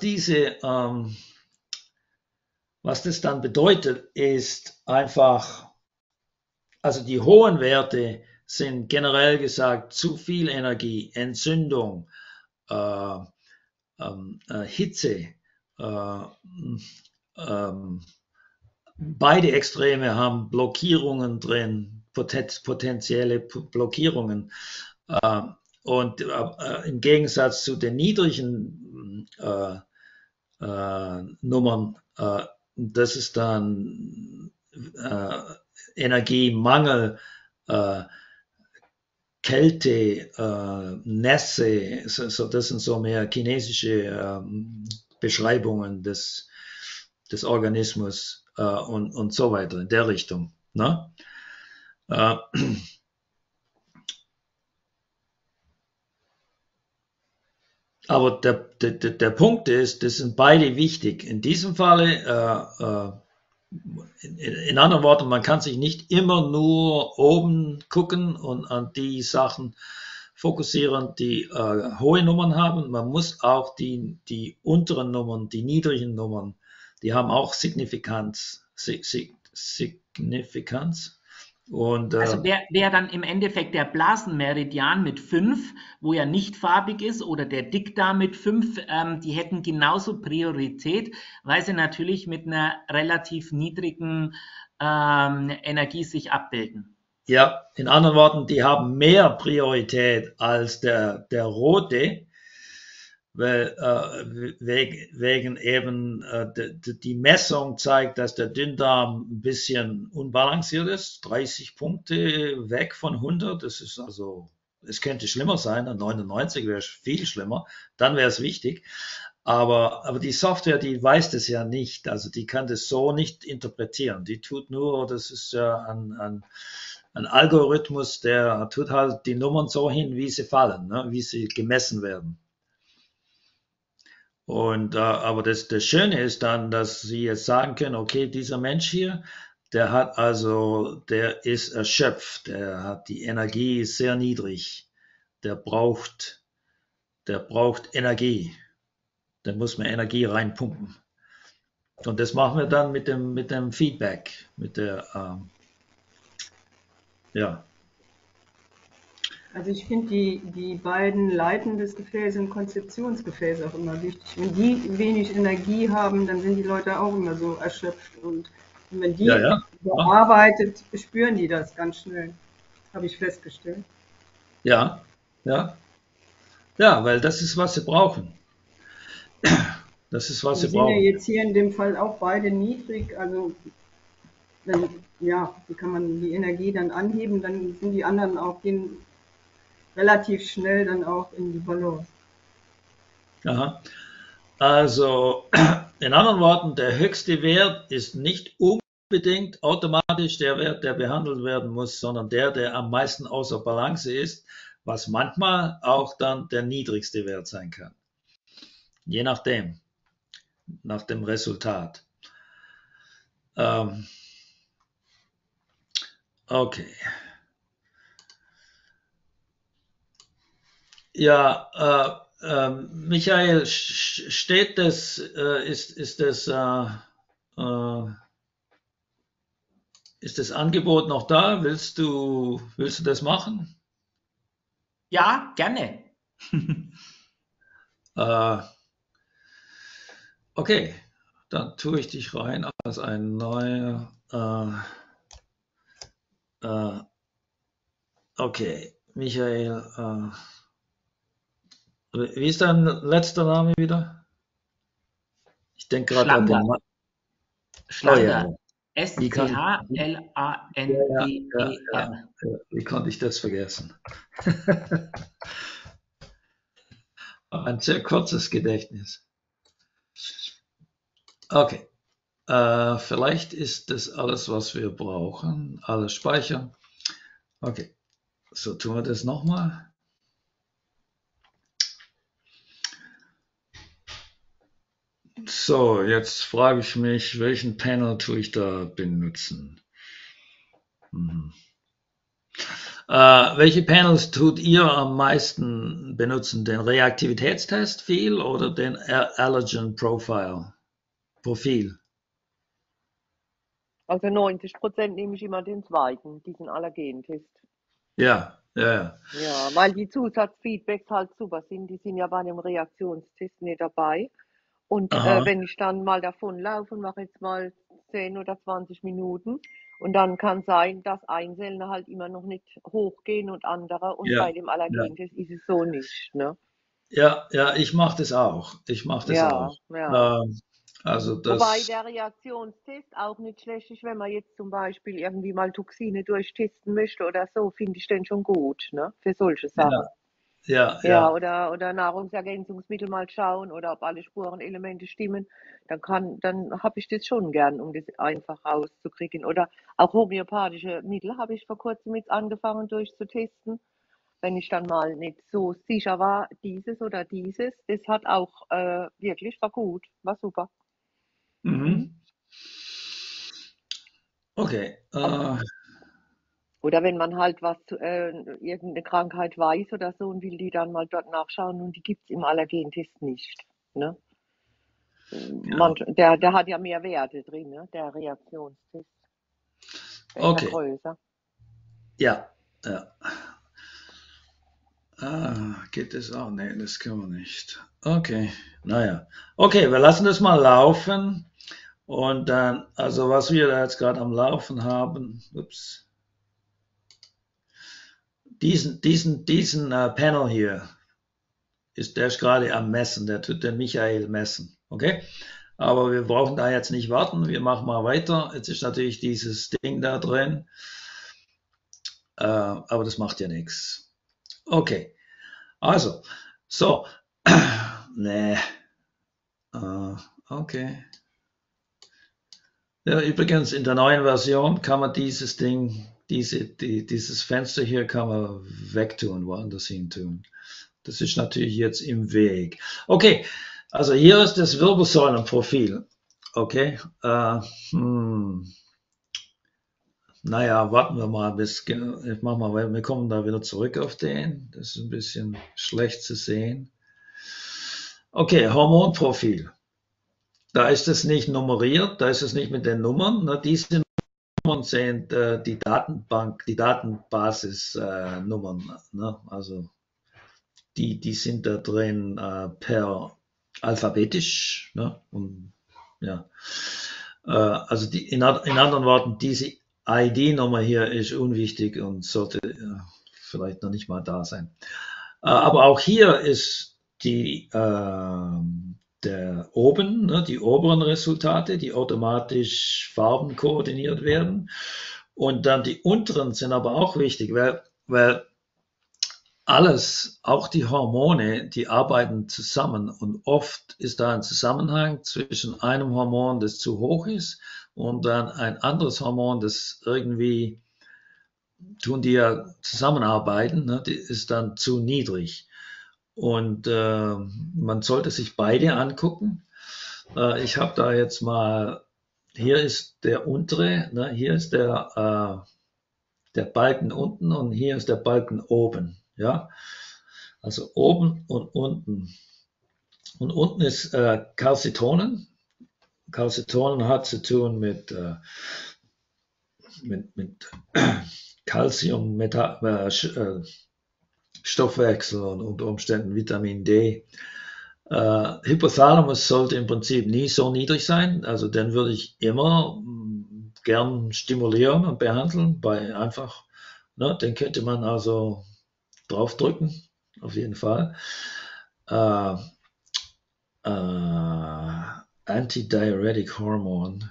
was das dann bedeutet, ist einfach, also die hohen Werte sind generell gesagt zu viel Energie, Entzündung, äh, Hitze. Äh, ähm, beide Extreme haben Blockierungen drin, potenzielle Blockierungen. Äh, und im Gegensatz zu den niedrigen Nummern, das ist dann Energiemangel, äh, Kälte, Nässe, das sind so mehr chinesische Beschreibungen des Organismus und so weiter in der Richtung. Ne? Äh, aber der Punkt ist, das sind beide wichtig. In diesem Falle, in anderen Worten, man kann sich nicht immer nur oben gucken und an die Sachen fokussieren, die hohe Nummern haben. Man muss auch die unteren Nummern, die niedrigen Nummern, die haben auch Signifikanz. Signifikanz. Und Also wäre dann im Endeffekt der Blasenmeridian mit 5, wo er nicht farbig ist, oder der Dickdarm mit 5, die hätten genauso Priorität, weil sie natürlich mit einer relativ niedrigen Energie sich abbilden. ja, in anderen Worten, die haben mehr Priorität als der rote, weil wegen eben die Messung zeigt, dass der Dünndarm ein bisschen unbalanciert ist, 30 Punkte weg von 100, das ist also, es könnte schlimmer sein, 99 wäre viel schlimmer, dann wäre es wichtig. Aber die Software, die weiß das ja nicht, also die kann das so nicht interpretieren. Die tut nur, das ist ja ein Algorithmus, der tut halt die Nummern so hin, wie sie fallen, ne, wie sie gemessen werden. Und aber das Schöne ist dann, dass Sie jetzt sagen können, okay, dieser Mensch hier, der ist erschöpft, die Energie ist sehr niedrig, der braucht Energie. Da muss man Energie reinpumpen. Und das machen wir dann mit dem Feedback, ja. Also ich finde die beiden Leiten des Gefäßes und Konzeptionsgefäß auch immer wichtig. Wenn die wenig Energie haben, dann sind die Leute auch immer so erschöpft. Und wenn die bearbeitet, spüren die das ganz schnell. Habe ich festgestellt. Ja, weil das ist, was sie brauchen. Das ist, was sie brauchen. Wir sind ja jetzt hier in dem Fall auch beide niedrig, also wie kann man die Energie dann anheben, dann sind die anderen auch relativ schnell dann auch in die Balance. Aha. Also in anderen Worten, der höchste Wert ist nicht unbedingt automatisch der Wert, der behandelt werden muss, sondern der am meisten außer Balance ist, was manchmal auch dann der niedrigste Wert sein kann. Je nachdem, nach dem Resultat. Okay. Ja, Michael, steht das, ist das Angebot noch da? Willst du das machen? Ja, gerne. Okay, dann tue ich dich rein als ein neuer. Okay, Michael. Wie ist dein letzter Name wieder? Ich denke gerade an den Mann. Schlander. Oh, ja. S-C-H-L-A-N-D-E-R. Wie konnte ich das vergessen? Ein sehr kurzes Gedächtnis. Okay. Vielleicht ist das alles, was wir brauchen. Alles speichern. Okay. So tun wir das nochmal. So, jetzt frage ich mich, welchen Panel tue ich da benutzen? Welche Panels tut ihr am meisten benutzen? Den Reaktivitätstest viel oder den Allergen Profil? Also 90% nehme ich immer den zweiten, diesen Allergentest. Ja. Ja, weil die Zusatzfeedbacks halt super sind. Die sind ja bei dem Reaktionstest nicht dabei. Und wenn ich dann mal davon laufe und mache jetzt mal 10 oder 20 Minuten und dann kann sein, dass Einzelne halt immer noch nicht hochgehen und andere und bei dem Allergentest ist es so nicht, ne? Ja, ich mache das auch. Ja. Also Wobei der Reaktionstest auch nicht schlecht ist, wenn man jetzt zum Beispiel irgendwie mal Toxine durchtesten möchte oder so, finde ich den schon gut, ne? Für solche Sachen. Ja. Oder Nahrungsergänzungsmittel mal schauen oder ob alle Spurenelemente stimmen, dann habe ich das schon gern, um das einfach rauszukriegen. Oder auch homöopathische Mittel habe ich vor kurzem jetzt angefangen durchzutesten. Wenn ich dann mal nicht so sicher war, dieses oder dieses, das hat auch war gut, war super. Okay. Oder wenn man halt irgendeine Krankheit weiß oder so und will die dann mal dort nachschauen und die gibt es im Allergentest nicht. Ne? Der hat ja mehr Werte drin, ne? Der Reaktionstest. Der ist ja größer. Ja. Geht das auch? Nee, das können wir nicht. Okay, naja. Okay, wir lassen das mal laufen. Und dann, also was wir da jetzt gerade am Laufen haben, diesen Panel hier der ist gerade am Messen, der tut den Michael messen, okay? Aber wir brauchen da jetzt nicht warten, wir machen mal weiter. Jetzt ist natürlich dieses Ding da drin, aber das macht ja nichts. Okay, also, so, nee, okay. Ja, übrigens, in der neuen Version kann man dieses Ding, dieses Fenster hier kann man wegtun, woanders hin tun. Das ist natürlich jetzt im Weg. Okay, also hier ist das Wirbelsäulenprofil. Okay, naja, warten wir mal bis, ich mach mal, wir kommen da wieder zurück auf den. Das ist ein bisschen schlecht zu sehen. Okay, Hormonprofil. Da ist es nicht nummeriert, da ist es nicht mit den Nummern. Ne? Diese Nummern sind die Datenbank, die Datenbasis-Nummern. Ne? Also die sind da drin per alphabetisch. Ne? Und, ja. Also in anderen Worten, diese ID-Nummer hier ist unwichtig und sollte vielleicht noch nicht mal da sein. Aber auch hier ist die oben, ne, die oberen Resultate, die automatisch Farben koordiniert werden. Und dann die unteren sind aber auch wichtig, weil alles, auch die Hormone, die arbeiten zusammen. Und oft ist da ein Zusammenhang zwischen einem Hormon, das zu hoch ist, und dann ein anderes Hormon, das irgendwie, tun die ja zusammenarbeiten, ne, die ist dann zu niedrig. Und man sollte sich beide angucken. Ich habe da jetzt mal, hier ist der untere, ne, hier ist der Balken unten und hier ist der Balken oben. Ja, also oben und unten. Und unten ist Calcitonin. Calcitonin hat zu tun mit Calcium, Stoffwechsel und unter Umständen Vitamin D. Hypothalamus sollte im Prinzip nie so niedrig sein, also den würde ich immer gern stimulieren und behandeln, bei einfach, ne, den könnte man also draufdrücken, auf jeden Fall. Antidiuretic Hormon,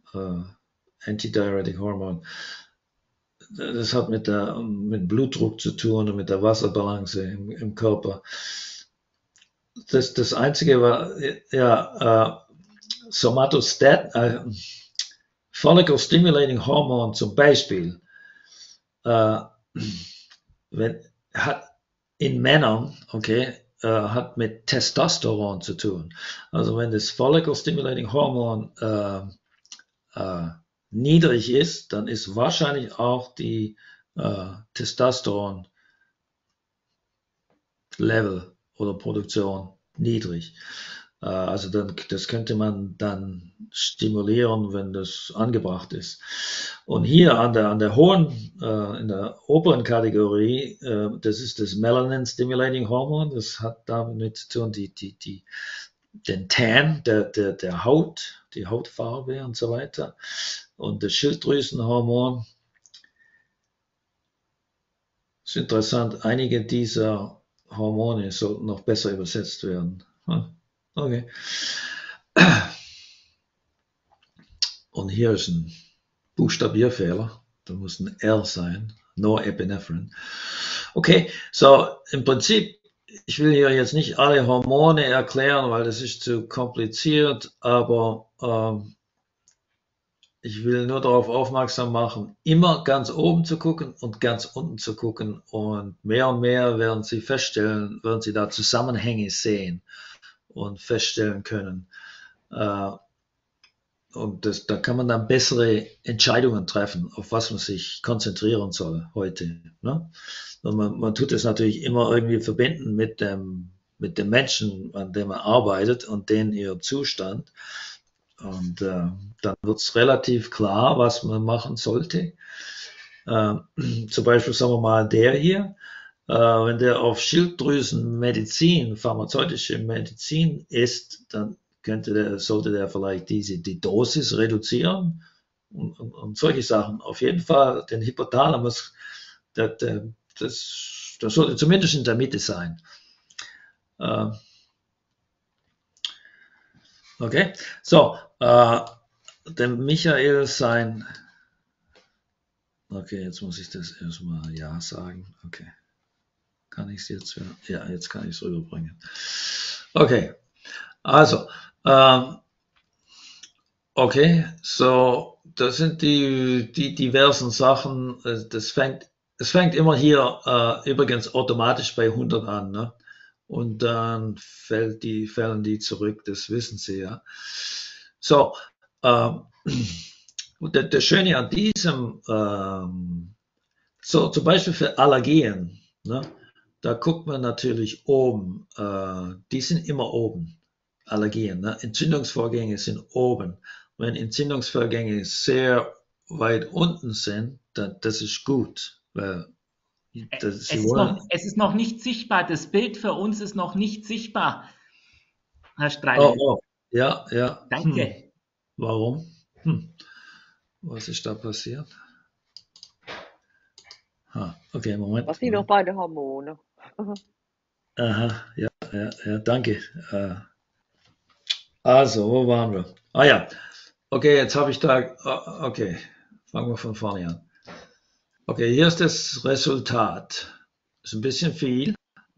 das hat mit Blutdruck zu tun und mit der Wasserbalance im Körper. Das einzige war, ja, Somatostatin, Follicle Stimulating Hormon zum Beispiel, hat in Männern, okay, hat mit Testosteron zu tun. Also wenn das Follicle Stimulating Hormon niedrig ist, dann ist wahrscheinlich auch die Testosteron Level oder Produktion niedrig. Also das könnte man dann stimulieren, wenn das angebracht ist. Und hier an der hohen, in der oberen Kategorie, das ist das Melanin Stimulating Hormon. Das hat damit zu tun, den Tan der Haut, die Hautfarbe und so weiter. Und das Schilddrüsenhormon. Das ist interessant, einige dieser Hormone sollten noch besser übersetzt werden. Okay. Und hier ist ein Buchstabierfehler. Da muss ein R sein. Norepinephrine. Okay, so im Prinzip, ich will hier jetzt nicht alle Hormone erklären, weil das ist zu kompliziert, aber ich will nur darauf aufmerksam machen, immer ganz oben zu gucken und ganz unten zu gucken, und mehr werden Sie feststellen, werden Sie da Zusammenhänge sehen und feststellen können. Und da kann man dann bessere Entscheidungen treffen, auf was man sich konzentrieren soll heute. Ne? Und man tut es natürlich immer irgendwie verbinden mit dem Menschen, an dem man arbeitet und den ihr Zustand. Und dann wird es relativ klar, was man machen sollte. Zum Beispiel, sagen wir mal, der hier, wenn der auf Schilddrüsenmedizin, pharmazeutische Medizin ist, dann sollte der vielleicht die Dosis reduzieren und solche Sachen. Auf jeden Fall den Hypothalamus, das sollte zumindest in der Mitte sein. Äh, okay, so, der Michael sein, okay, jetzt muss ich das erstmal ja sagen, okay, kann ich es jetzt, ja, jetzt kann ich es rüberbringen. Okay, also, okay, so, das sind die diversen Sachen, es fängt immer hier übrigens automatisch bei 100 an, ne? Und dann fällen die zurück, das wissen Sie ja. So, das Schöne an diesem, so zum Beispiel für Allergien, ne? Da guckt man natürlich oben, die sind immer oben, Allergien, ne? Entzündungsvorgänge sind oben. Wenn Entzündungsvorgänge sehr weit unten sind, dann das ist gut, weil sie wollen. Es ist noch nicht sichtbar. Das Bild für uns ist noch nicht sichtbar, Herr Oh, Streile. oh, ja, ja. Danke. Warum? Was ist da passiert? Okay, Moment. Was sind noch bei den Hormonen? Aha, ja, danke. Also, wo waren wir? Ah ja, okay, jetzt habe ich da, okay, fangen wir von vorne an. Okay, hier ist das Resultat. Ist ein bisschen viel.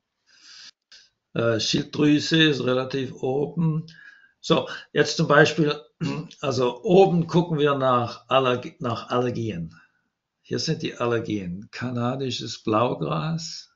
Schilddrüse ist relativ oben. So, jetzt zum Beispiel, also oben gucken wir nach Allergien. Hier sind die Allergien. Kanadisches Blaugras,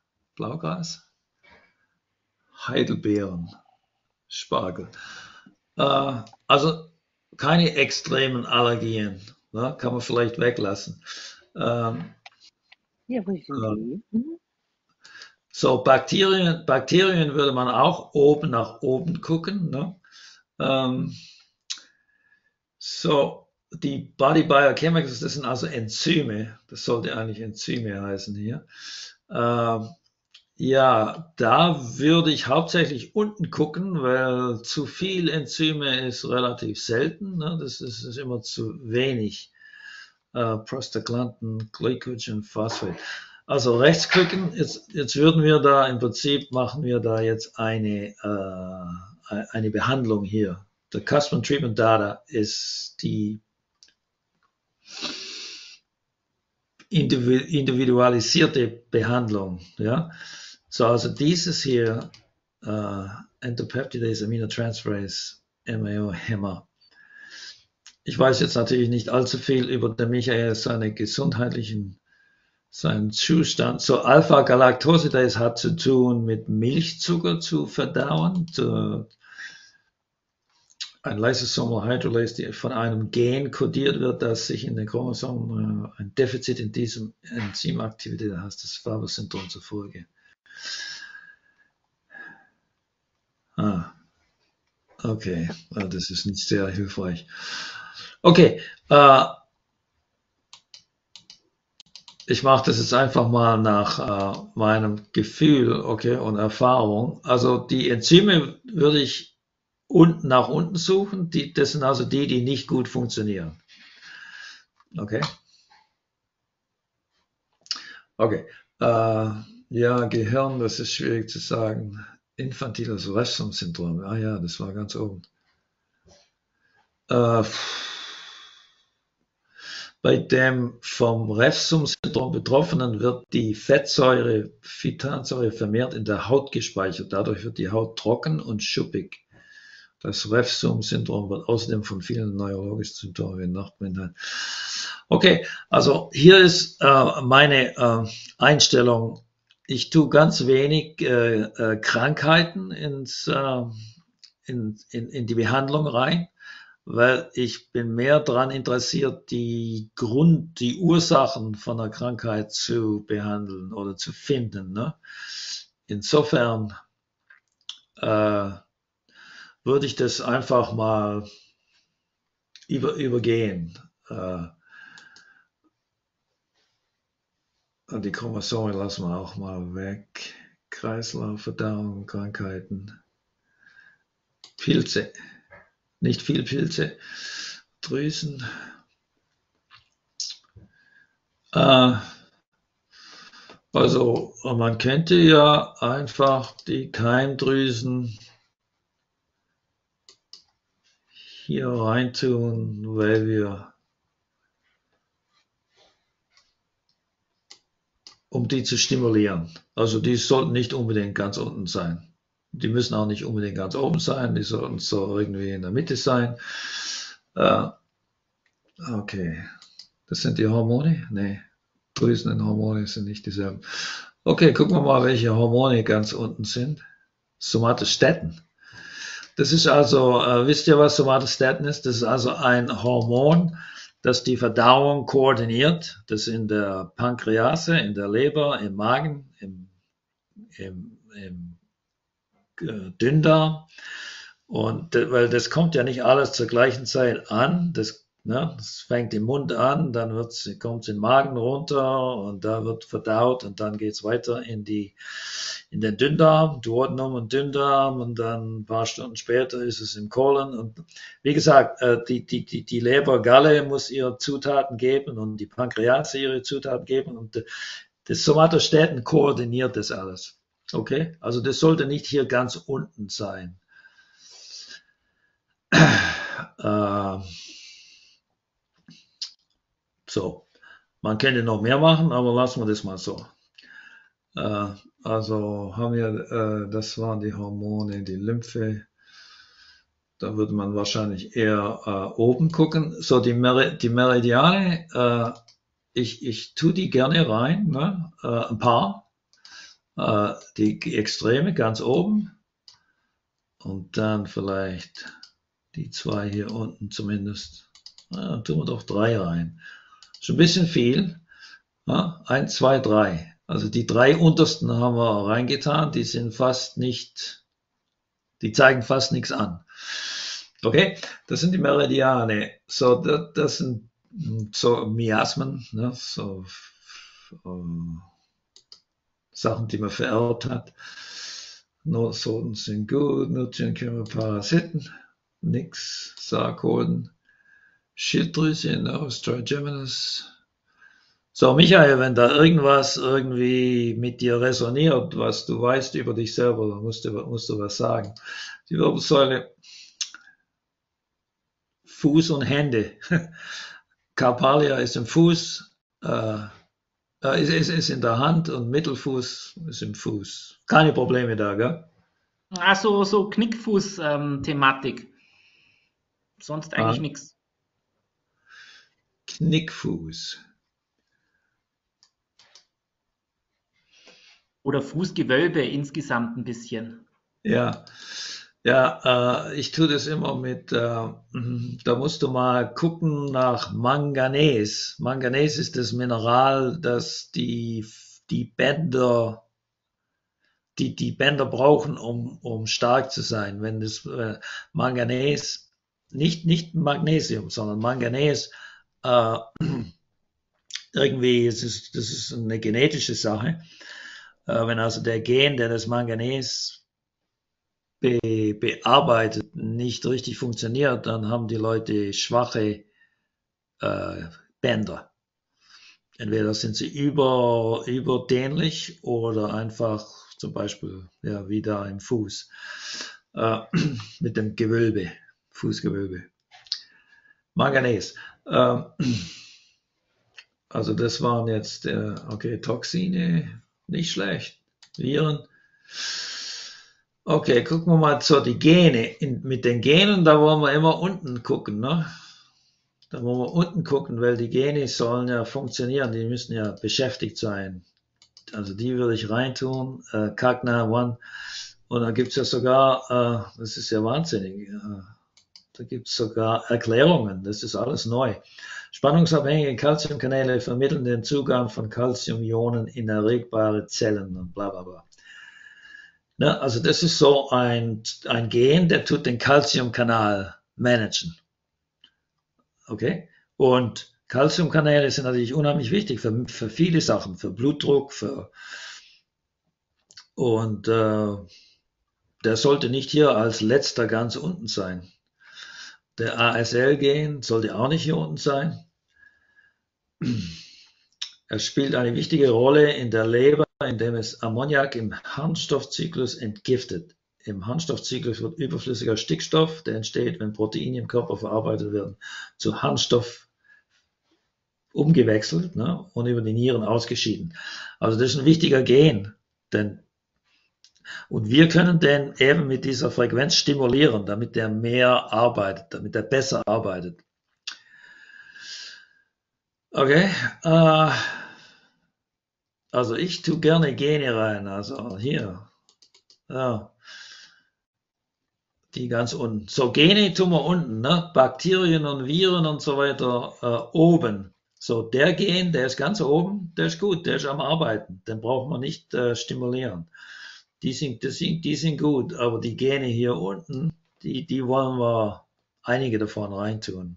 Heidelbeeren, Spargel. Also keine extremen Allergien, ne? Kann man vielleicht weglassen. Ja, wo sind die? So, Bakterien würde man auch oben nach oben gucken. Ne? So, die Body Biochemicals, das sind also Enzyme. Das sollte eigentlich Enzyme heißen hier. Ja, da würde ich hauptsächlich unten gucken, weil zu viel Enzyme ist relativ selten. Ne? Das ist immer zu wenig. Prostaglandin, Glycogen, Phosphat. Also rechts klicken, jetzt würden wir da im Prinzip, machen wir da jetzt eine Behandlung hier. Der Custom Treatment Data ist die individualisierte Behandlung. Ja? So, also dieses hier, Endopeptidase Aminotransferase, MAO, HEMA. Ich weiß jetzt natürlich nicht allzu viel über den Michael, seinen Zustand. So Alpha-Galactosidase hat zu tun mit Milchzucker zu verdauen. Ein Lysosomal Hydrolase, die von einem Gen kodiert wird, das sich in den Chromosomen ein Defizit in diesem Enzymaktivität hat, das Fabry-Syndrom zur Folge. Okay, das ist nicht sehr hilfreich. Okay, ich mache das jetzt einfach mal nach meinem Gefühl, okay, und Erfahrung. Also die Enzyme würde ich nach unten suchen. Das sind also die nicht gut funktionieren. Okay. Okay. Ja, Gehirn, das ist schwierig zu sagen. Infantiles Refsum-Syndrom. Ah ja, das war ganz oben. Bei dem vom Refsum-Syndrom Betroffenen wird die Fettsäure, Phytansäure, vermehrt in der Haut gespeichert. Dadurch wird die Haut trocken und schuppig. Das Refsum-Syndrom wird außerdem von vielen neurologischen Symptomen wie Nachtblindheit. Okay, also hier ist meine Einstellung. Ich tue ganz wenig Krankheiten in die Behandlung rein, weil ich bin mehr daran interessiert, die Ursachen von der Krankheit zu behandeln oder zu finden. Ne? Insofern würde ich das einfach mal übergehen. Die Chromosome lassen wir auch mal weg. Kreislauf, Verdauung, Krankheiten, Pilze. Nicht viel Pilze, Drüsen. Also man könnte ja einfach die Keimdrüsen hier reintun, weil wir, um die zu stimulieren. Also die sollten nicht unbedingt ganz unten sein. Die müssen auch nicht unbedingt ganz oben sein, die sollten so irgendwie in der Mitte sein. Okay, das sind die Hormone? Nee, Drüsen und Hormone sind nicht dieselben. Okay, gucken wir mal, welche Hormone ganz unten sind. Somatostatin. Das ist also, wisst ihr, was Somatostatin ist? Das ist also ein Hormon, das die Verdauung koordiniert. Das in der Pankrease, in der Leber, im Magen, im Dünndarm. Und weil das kommt ja nicht alles zur gleichen Zeit an. Das fängt im Mund an, dann kommt es in den Magen runter und da wird verdaut und dann geht es weiter in den Dünndarm, Duodenum und Dünndarm und dann ein paar Stunden später ist es im Kolon. Und wie gesagt, die Lebergalle muss ihre Zutaten geben und die Pankrease ihre Zutaten geben und das Somatostatin koordiniert das alles. Okay, also das sollte nicht hier ganz unten sein. So, man könnte noch mehr machen, aber lassen wir das mal so. Also haben wir, das waren die Hormone, die Lymphe. Da würde man wahrscheinlich eher oben gucken. So, die Meridiane, ich tue die gerne rein, ne? Ein paar. Die Extreme ganz oben. Und dann vielleicht die zwei hier unten zumindest. Tun wir doch 3 rein. Schon ein bisschen viel. 1, 2, 3. Also die 3 untersten haben wir reingetan. Die sind fast nicht, die zeigen fast nichts an. Okay, das sind die Meridiane. So, das sind so Miasmen, ne? So Sachen, die man vererbt hat. Notoden sind gut, Nutrienkörper, Parasiten, nix, Sarkoiden, Schilddrüse, Trigeminus. So, Michael, wenn da irgendwas irgendwie mit dir resoniert, was du weißt über dich selber, dann musst du was sagen. Die Wirbelsäule, Fuß und Hände. Carpalia ist im Fuß, ist in der Hand und Mittelfuß ist im Fuß. Keine Probleme da, gell? Also so Knickfuß-Thematik. Sonst eigentlich nichts. Knickfuß. Oder Fußgewölbe insgesamt ein bisschen. Ja, ich tue das immer mit, da musst du mal gucken nach Manganes. Manganes ist das Mineral, das die Bänder, die Bänder brauchen, um stark zu sein. Wenn das Manganes, nicht Magnesium, sondern Manganes, irgendwie, das ist eine genetische Sache. Wenn also der Gen, der das Manganes bearbeitet, nicht richtig funktioniert, dann haben die Leute schwache Bänder. Entweder sind sie überdehnlich oder einfach zum Beispiel wie da im Fuß mit dem Gewölbe, Fußgewölbe. Manganes. Also das waren jetzt Toxine, nicht schlecht. Viren. Okay, gucken wir mal die Gene. Mit den Genen, da wollen wir immer unten gucken, ne? Da wollen wir unten gucken, weil die Gene sollen ja funktionieren, die müssen ja beschäftigt sein. Also die würde ich reintun, Cagna1. Und da gibt es ja sogar, das ist ja wahnsinnig, da gibt es sogar Erklärungen, das ist alles neu. Spannungsabhängige Calciumkanäle vermitteln den Zugang von Calciumionen in erregbare Zellen und bla bla bla. Ne, also das ist so ein Gen, der tut den Calciumkanal managen. Okay? Und Calciumkanäle sind natürlich unheimlich wichtig für viele Sachen, für Blutdruck, und der sollte nicht hier als letzter ganz unten sein. Der ASL-Gen sollte auch nicht hier unten sein. Er spielt eine wichtige Rolle in der Leber, indem es Ammoniak im Harnstoffzyklus entgiftet. Im Harnstoffzyklus wird überflüssiger Stickstoff, der entsteht, wenn Proteine im Körper verarbeitet werden, zu Harnstoff umgewechselt, ne, und über die Nieren ausgeschieden. Also das ist ein wichtiger Gen, und wir können den eben mit dieser Frequenz stimulieren, damit der mehr arbeitet, damit er besser arbeitet. Okay, also ich tue gerne Gene rein, also hier, ja, die ganz unten. So, Gene tun wir unten, ne? Bakterien und Viren und so weiter oben. So, der Gen, der ist ganz oben, der ist gut, der ist am Arbeiten, den braucht man nicht stimulieren. Die sind gut, aber die Gene hier unten, die wollen wir einige davon reintun.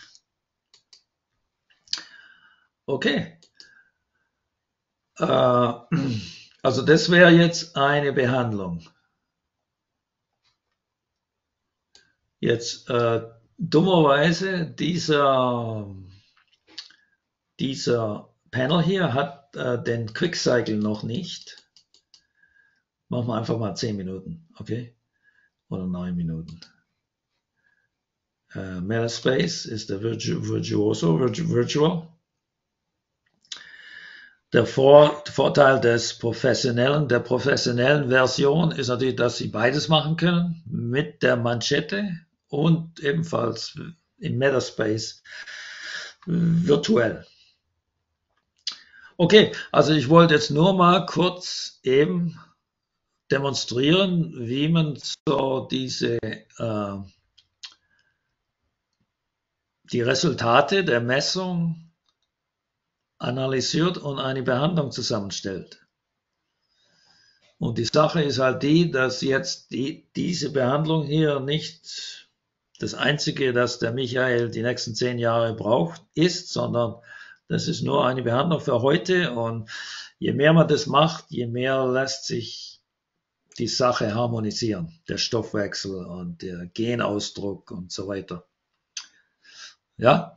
Okay. Also das wäre jetzt eine Behandlung. Jetzt dummerweise dieser Panel hier hat den Quick Cycle noch nicht. Machen wir einfach mal 10 Minuten, okay? Oder 9 Minuten. Metaspace ist der Virtual. Der Vorteil der professionellen Version ist natürlich, dass Sie beides machen können, mit der Manschette und ebenfalls im Metaspace virtuell. Okay, also ich wollte jetzt nur mal kurz eben demonstrieren, wie man so die Resultate der Messung analysiert und eine Behandlung zusammenstellt. Und die Sache ist halt die, dass jetzt diese Behandlung hier nicht das Einzige, das der Michael die nächsten 10 Jahre braucht, ist, sondern das ist nur eine Behandlung für heute, und je mehr man das macht, je mehr lässt sich die Sache harmonisieren, der Stoffwechsel und der Genausdruck und so weiter. Ja?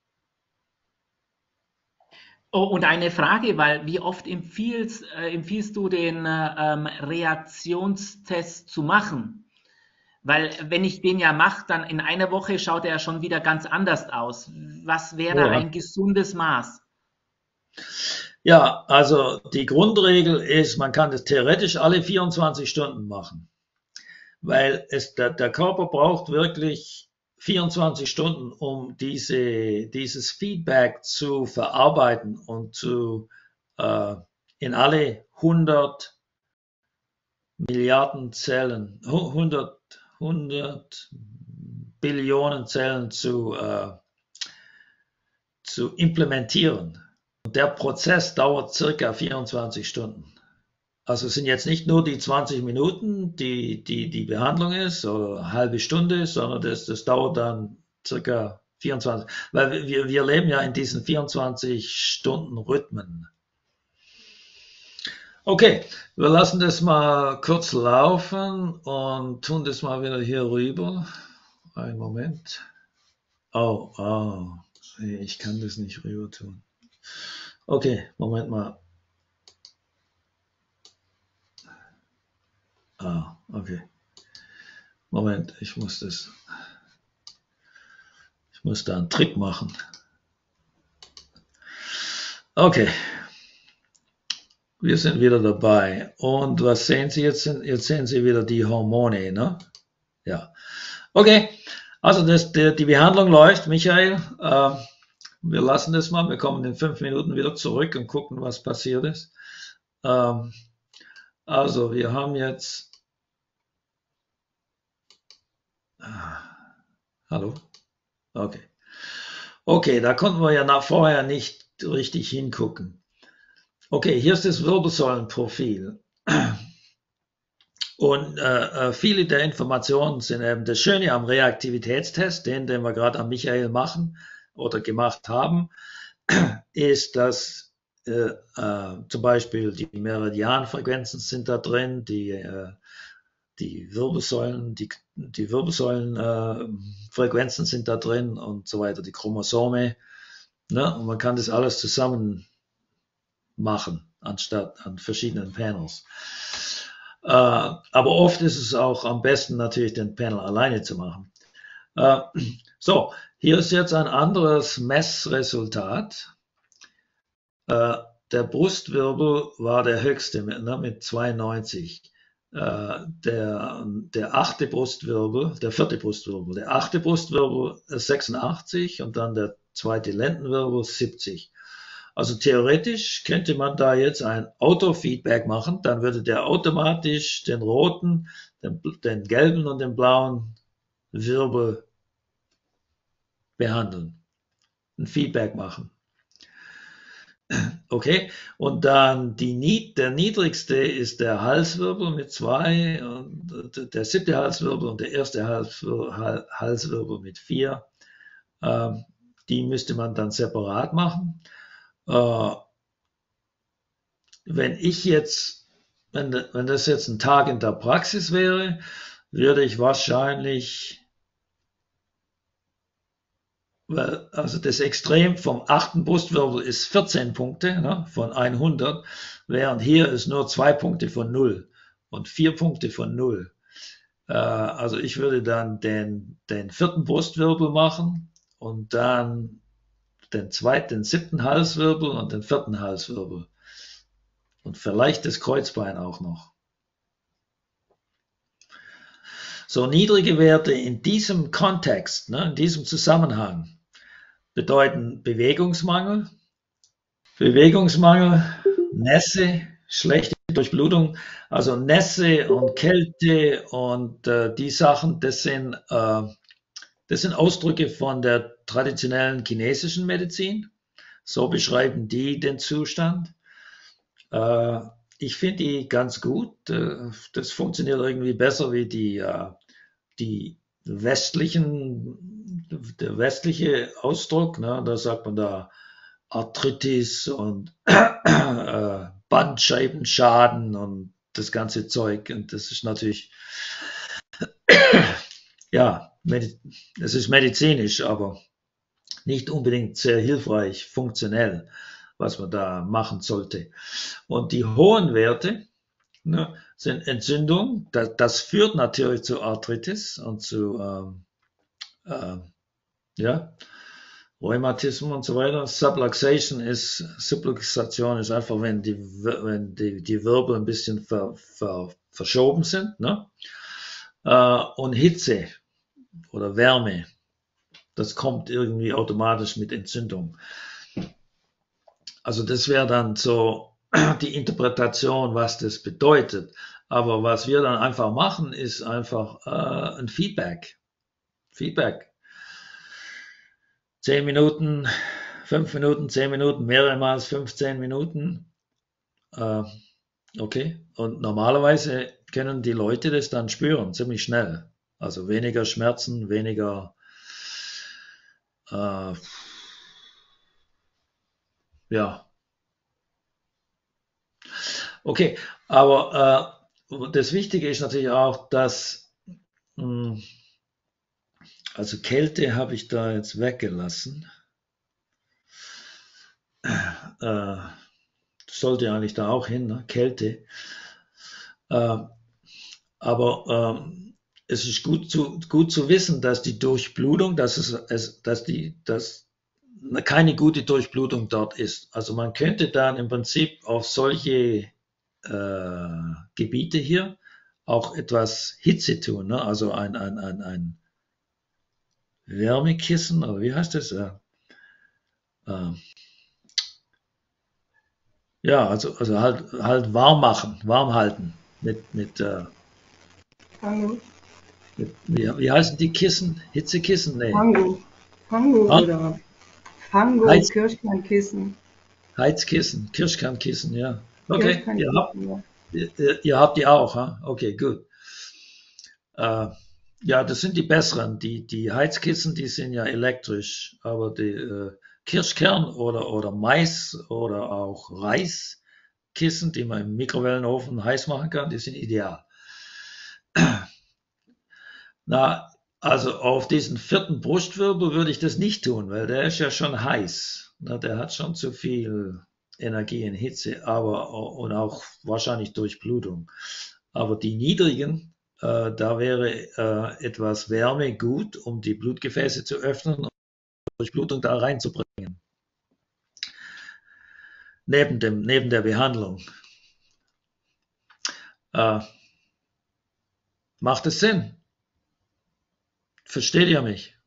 Oh, und eine Frage, weil wie oft empfiehlst du den Reaktionstest zu machen? Weil wenn ich den ja mache, dann in einer Woche schaut er ja schon wieder ganz anders aus. Was wäre ein gesundes Maß? Ja, also die Grundregel ist, man kann das theoretisch alle 24 Stunden machen, weil der Körper braucht wirklich 24 Stunden, um dieses Feedback zu verarbeiten und in alle 100 Milliarden Zellen, 100 Billionen Zellen zu implementieren. Und der Prozess dauert circa 24 Stunden. Also es sind jetzt nicht nur die 20 Minuten, die Behandlung ist, oder eine halbe Stunde, sondern das dauert dann circa 24, weil wir leben ja in diesen 24 Stunden Rhythmen. Okay, wir lassen das mal kurz laufen und tun das mal wieder hier rüber. Einen Moment. Oh, ich kann das nicht rüber tun. Okay, Moment mal. Okay. Moment, ich muss da einen Trick machen. Okay. Wir sind wieder dabei. Und was sehen Sie jetzt? Jetzt sehen Sie wieder die Hormone, ne? Ja. Okay. Also die Behandlung läuft, Michael. Wir lassen das mal. Wir kommen in 5 Minuten wieder zurück und gucken, was passiert ist. Also wir haben jetzt. Hallo? Okay. Okay, da konnten wir ja vorher nicht richtig hingucken. Okay, hier ist das Wirbelsäulenprofil. Und viele der Informationen sind eben das Schöne am Reaktivitätstest, den wir gerade am Michael machen oder gemacht haben, ist, dass zum Beispiel die Meridianfrequenzen sind da drin, die Wirbelsäulenfrequenzen sind da drin und so weiter, die Chromosome. Ne? Und man kann das alles zusammen machen, anstatt an verschiedenen Panels. Aber oft ist es auch am besten natürlich den Panel alleine zu machen. So, hier ist jetzt ein anderes Messresultat. Der Brustwirbel war der höchste mit 92. Der achte Brustwirbel, der vierte Brustwirbel, der achte Brustwirbel 86 und dann der zweite Lendenwirbel 70. Also theoretisch könnte man da jetzt ein Autofeedback machen, dann würde der automatisch den roten, den gelben und den blauen Wirbel behandeln, ein Feedback machen. Okay, und dann der niedrigste ist der Halswirbel mit 2, und der siebte Halswirbel und der erste Halswirbel mit 4. Die müsste man dann separat machen. Wenn das jetzt ein Tag in der Praxis wäre, würde ich wahrscheinlich, also das Extrem vom 8. Brustwirbel ist 14 Punkte, ne, von 100, während hier ist nur 2 Punkte von 0 und 4 Punkte von 0. Also ich würde dann den 4. Brustwirbel machen und dann den 7. Halswirbel und den 4. Halswirbel. Und vielleicht das Kreuzbein auch noch. So niedrige Werte in diesem Kontext, ne, in diesem Zusammenhang, bedeuten Bewegungsmangel, Nässe, schlechte Durchblutung. Also Nässe und Kälte und die Sachen, das sind Ausdrücke von der traditionellen chinesischen Medizin. So beschreiben die den Zustand. Ich finde die ganz gut. Das funktioniert irgendwie besser wie der westliche Ausdruck. Ne? Da sagt man da Arthritis und Bandscheibenschaden und das ganze Zeug. Und das ist natürlich, ja, es ist medizinisch, aber nicht unbedingt sehr hilfreich, funktionell, was man da machen sollte. Und die hohen Werte, ne, sind Entzündung. Das führt natürlich zu Arthritis und zu Rheumatismus und so weiter. Subluxation ist einfach, wenn die Wirbel ein bisschen verschoben sind, ne? Und Hitze oder Wärme, das kommt irgendwie automatisch mit Entzündung. Also das wäre dann so die Interpretation, was das bedeutet. Aber was wir dann einfach machen, ist einfach ein Feedback. 10 Minuten, 5 Minuten, 10 Minuten, mehrmals 15 Minuten. Okay. Und normalerweise können die Leute das dann spüren, ziemlich schnell. Also weniger Schmerzen, weniger ja. Okay, aber das Wichtige ist natürlich auch, dass also Kälte habe ich da jetzt weggelassen. Sollte eigentlich da auch hin, ne? Kälte. Aber es ist gut zu wissen, dass die Durchblutung, dass keine gute Durchblutung dort ist. Also man könnte dann im Prinzip auf solche Gebiete hier auch etwas Hitze tun, ne? Also ein Wärmekissen, oder wie heißt das? Ja, also halt warm machen, warm halten wie heißen die Kissen? Hitzekissen? Nee. Fango oder Fango, Kirschkernkissen. Heizkissen, Kirschkernkissen, ja. Okay, ihr habt die auch, ha? Okay, gut. Ja, das sind die besseren. Die Heizkissen, die sind ja elektrisch, aber die Kirschkern oder Mais oder auch Reiskissen, die man im Mikrowellenofen heiß machen kann, die sind ideal. Na, also auf diesen 4. Brustwirbel würde ich das nicht tun, weil der ist ja schon heiß. Na, der hat schon zu viel Energie in Hitze, aber und auch wahrscheinlich Durchblutung. Aber die niedrigen, da wäre etwas Wärme gut, um die Blutgefäße zu öffnen und Durchblutung da reinzubringen. Neben der Behandlung. Macht es Sinn? Versteht ihr mich?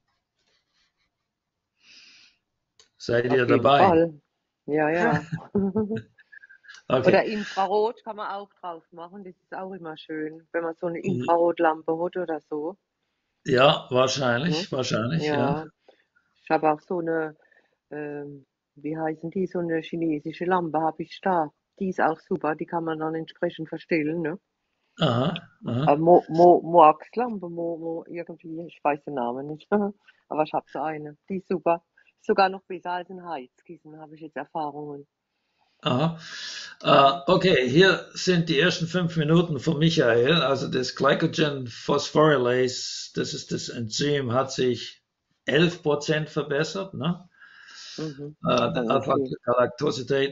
Seid ihr Auf jeden dabei? Fall. Ja, ja. Okay. Oder Infrarot kann man auch drauf machen. Das ist auch immer schön, wenn man so eine Infrarotlampe hat oder so. Ja, Ne? wahrscheinlich, ja. Ja. Ich habe auch so eine, wie heißen die, so eine chinesische Lampe habe ich da. Die ist auch super, die kann man dann entsprechend verstellen, ne? Aha, Moax-Lampe, irgendwie, ich weiß den Namen nicht. Aber ich habe so eine, die ist super. Sogar noch besser als ein Heizkissen, habe ich jetzt Erfahrungen. aha. Okay, hier sind die ersten 5 Minuten von Michael. Also das Glycogen Phosphorylase, das ist das Enzym, hat sich 11% verbessert. Ne? Der Alpha-Galactosidase,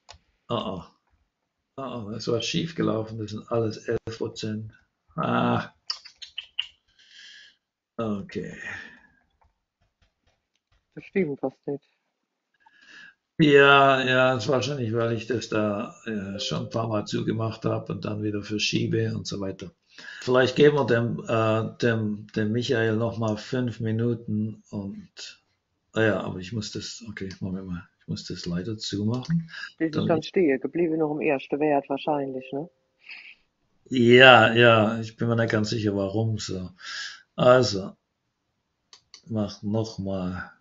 das war schief gelaufen, das sind alles 11%. Okay. Das stimmt fast nicht. Ja, das ist wahrscheinlich, weil ich das da schon ein paar Mal zugemacht habe und dann wieder verschiebe und so weiter. Vielleicht geben wir dem Michael nochmal 5 Minuten und, aber ich muss das, okay, Moment mal, ich muss das leider zumachen. Das ist dann stehen geblieben, noch im ersten Wert wahrscheinlich, ne? Ja, ich bin mir nicht ganz sicher, warum so. Also, mach nochmal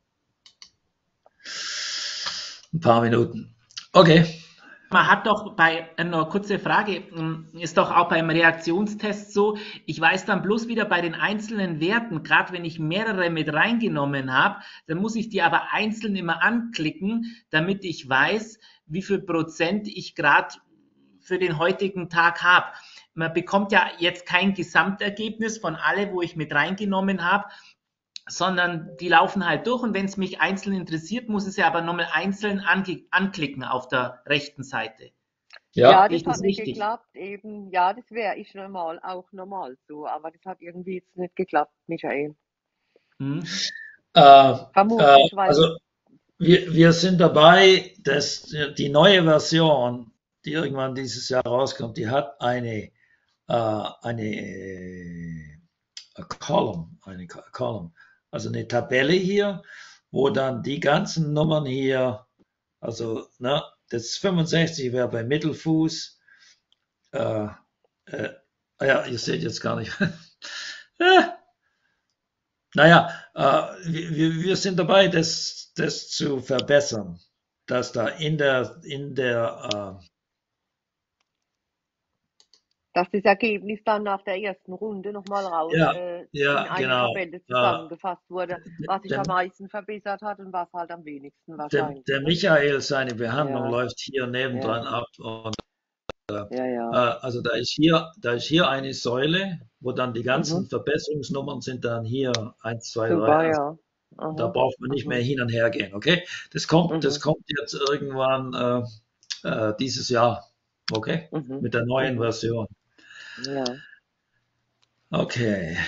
ein paar Minuten. Okay. Man hat doch eine kurze Frage, ist doch auch beim Reaktionstest so, ich weiß dann bloß wieder bei den einzelnen Werten, gerade wenn ich mehrere mit reingenommen habe, dann muss ich die aber einzeln immer anklicken, damit ich weiß, wie viel Prozent ich gerade für den heutigen Tag habe. Man bekommt ja jetzt kein Gesamtergebnis von alle, wo ich mit reingenommen habe, sondern die laufen halt durch und wenn es mich einzeln interessiert, muss es ja aber nochmal einzeln anklicken auf der rechten Seite. Ja, das hat nicht geklappt eben. Ja, das wäre ich auch normal so, aber das hat irgendwie jetzt nicht geklappt, Michael. Vermutlich, weil also wir sind dabei, dass die neue Version, die irgendwann dieses Jahr rauskommt, die hat eine Column, also eine Tabelle hier, wo dann die ganzen Nummern hier, also ne, das 65 wäre bei Mittelfuß. Ja, ihr seht jetzt gar nicht. Naja, wir sind dabei, das zu verbessern, dass da dass das Ergebnis dann nach der ersten Runde nochmal raus in eine Tabelle zusammengefasst wurde, was sich am meisten verbessert hat und was halt am wenigsten wahrscheinlich. Der Michael, seine Behandlung läuft hier nebendran ab und also da ist hier eine Säule, wo dann die ganzen Verbesserungsnummern sind dann hier 1, 2, 3. Also da braucht man nicht mehr hin und her gehen, okay? Das kommt jetzt irgendwann dieses Jahr, okay? Mit der neuen Version. Ja. Okay.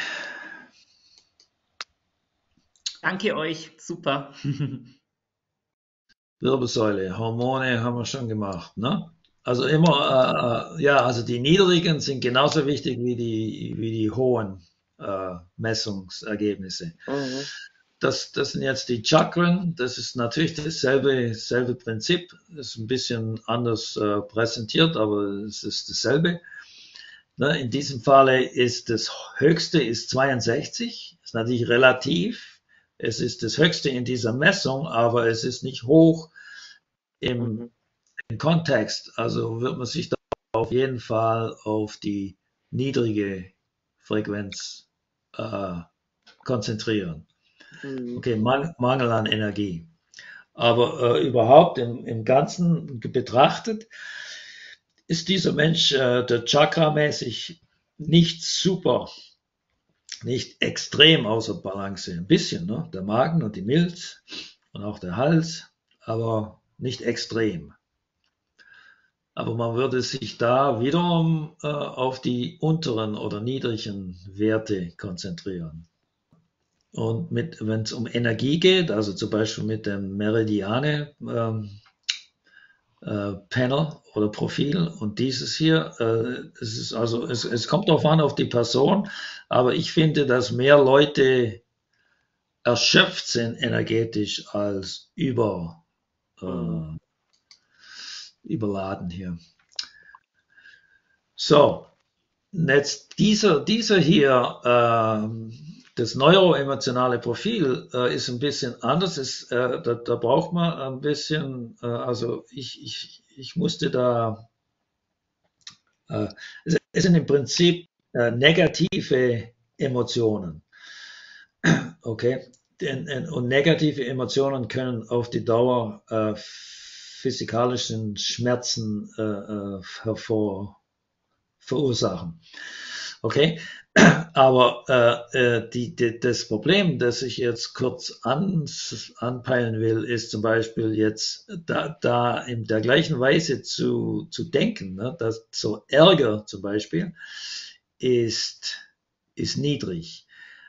Danke euch, super. Wirbelsäule, Hormone haben wir schon gemacht, ne? Also immer, also die niedrigen sind genauso wichtig wie die hohen Messungsergebnisse. Das sind jetzt die Chakren, das ist natürlich dasselbe Prinzip, ist ein bisschen anders präsentiert, aber es ist dasselbe. Ne, in diesem Falle ist das höchste ist 62, ist natürlich relativ. Es ist das höchste in dieser Messung, aber es ist nicht hoch im Kontext. Also wird man sich da auf jeden Fall auf die niedrige Frequenz konzentrieren. Okay, Mangel an Energie. Aber überhaupt im Ganzen betrachtet ist dieser Mensch der Chakra-mäßig nicht super, nicht extrem außer Balance. Ein bisschen, ne? Der Magen und die Milz und auch der Hals, aber nicht extrem. Aber man würde sich da wiederum auf die unteren oder niedrigen Werte konzentrieren. Und wenn es um Energie geht, also zum Beispiel mit dem Meridiane Panel oder Profil und dieses hier, es kommt darauf an, auf die Person, aber ich finde, dass mehr Leute erschöpft sind energetisch als überladen hier. So, jetzt dieser hier, das neuroemotionale Profil ist ein bisschen anders. Da braucht man ein bisschen, also ich musste da, es sind im Prinzip negative Emotionen. Okay, und negative Emotionen können auf die Dauer physikalischen Schmerzen verursachen. Okay, aber das Problem, das ich jetzt kurz anpeilen will, ist zum Beispiel jetzt da in der gleichen Weise zu denken, ne, dass so Ärger zum Beispiel ist niedrig.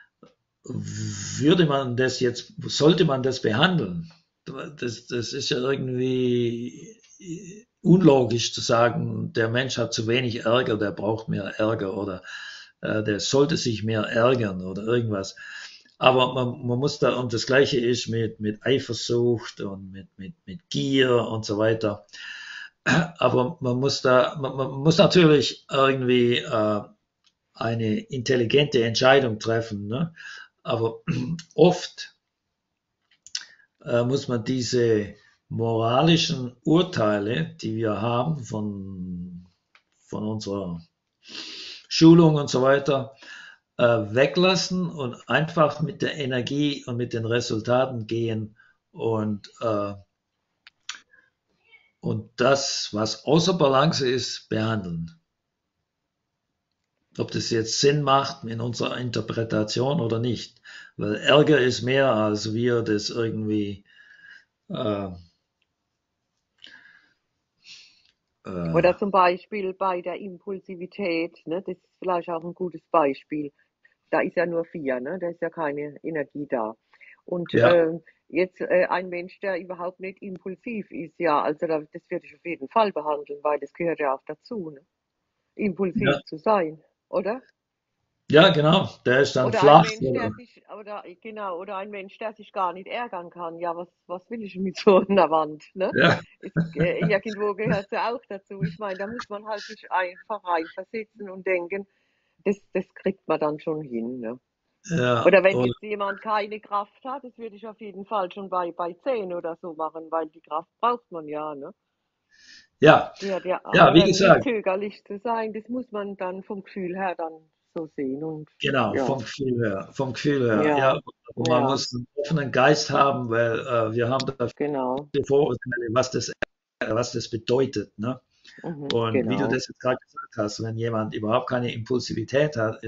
Sollte man das behandeln? Das ist ja irgendwie unlogisch zu sagen, der Mensch hat zu wenig Ärger, der braucht mehr Ärger oder der sollte sich mehr ärgern oder irgendwas. Aber man muss da, und das Gleiche ist mit Eifersucht und mit Gier und so weiter. Aber man muss natürlich irgendwie eine intelligente Entscheidung treffen, ne? Aber oft muss man diese moralischen Urteile, die wir haben von unserer Schulung und so weiter, weglassen und einfach mit der Energie und mit den Resultaten gehen und das, was außer Balance ist, behandeln. Ob das jetzt Sinn macht in unserer Interpretation oder nicht. Weil Ärger ist mehr, als wir das irgendwie Oder zum Beispiel bei der Impulsivität, ne, das ist vielleicht auch ein gutes Beispiel. Da ist ja nur 4, ne? Da ist ja keine Energie da. Und ja, jetzt ein Mensch, der überhaupt nicht impulsiv ist, ja, also das würde ich auf jeden Fall behandeln, weil das gehört ja auch dazu, ne? ja, Impulsiv zu sein, oder? ja, genau. Der ist dann Oder ein flach. Mensch, der sich, oder ein Mensch, der sich gar nicht ärgern kann. Ja, was will ich mit so einer Wand, ne? Ja, Irgendwo gehört sie auch dazu. Ich meine, da muss man halt sich einfach reinversetzen und denken, das kriegt man dann schon hin, ne? ja, Oder wenn und, jetzt jemand keine Kraft hat, das würde ich auf jeden Fall schon bei 10 oder so machen, weil die Kraft braucht man ja, ne? ja, Die hat ja, ja, wie oder nicht gesagt, zögerlich zu sein, das muss man dann vom Gefühl her dann so sehen und genau, ja, vom Gefühl her, ja, ja, aber man ja, muss einen offenen Geist haben, weil wir haben da genau, viele Vorurteile, was das bedeutet, ne? Und wie du genau. das jetzt gerade gesagt hast, wenn jemand überhaupt keine Impulsivität hat,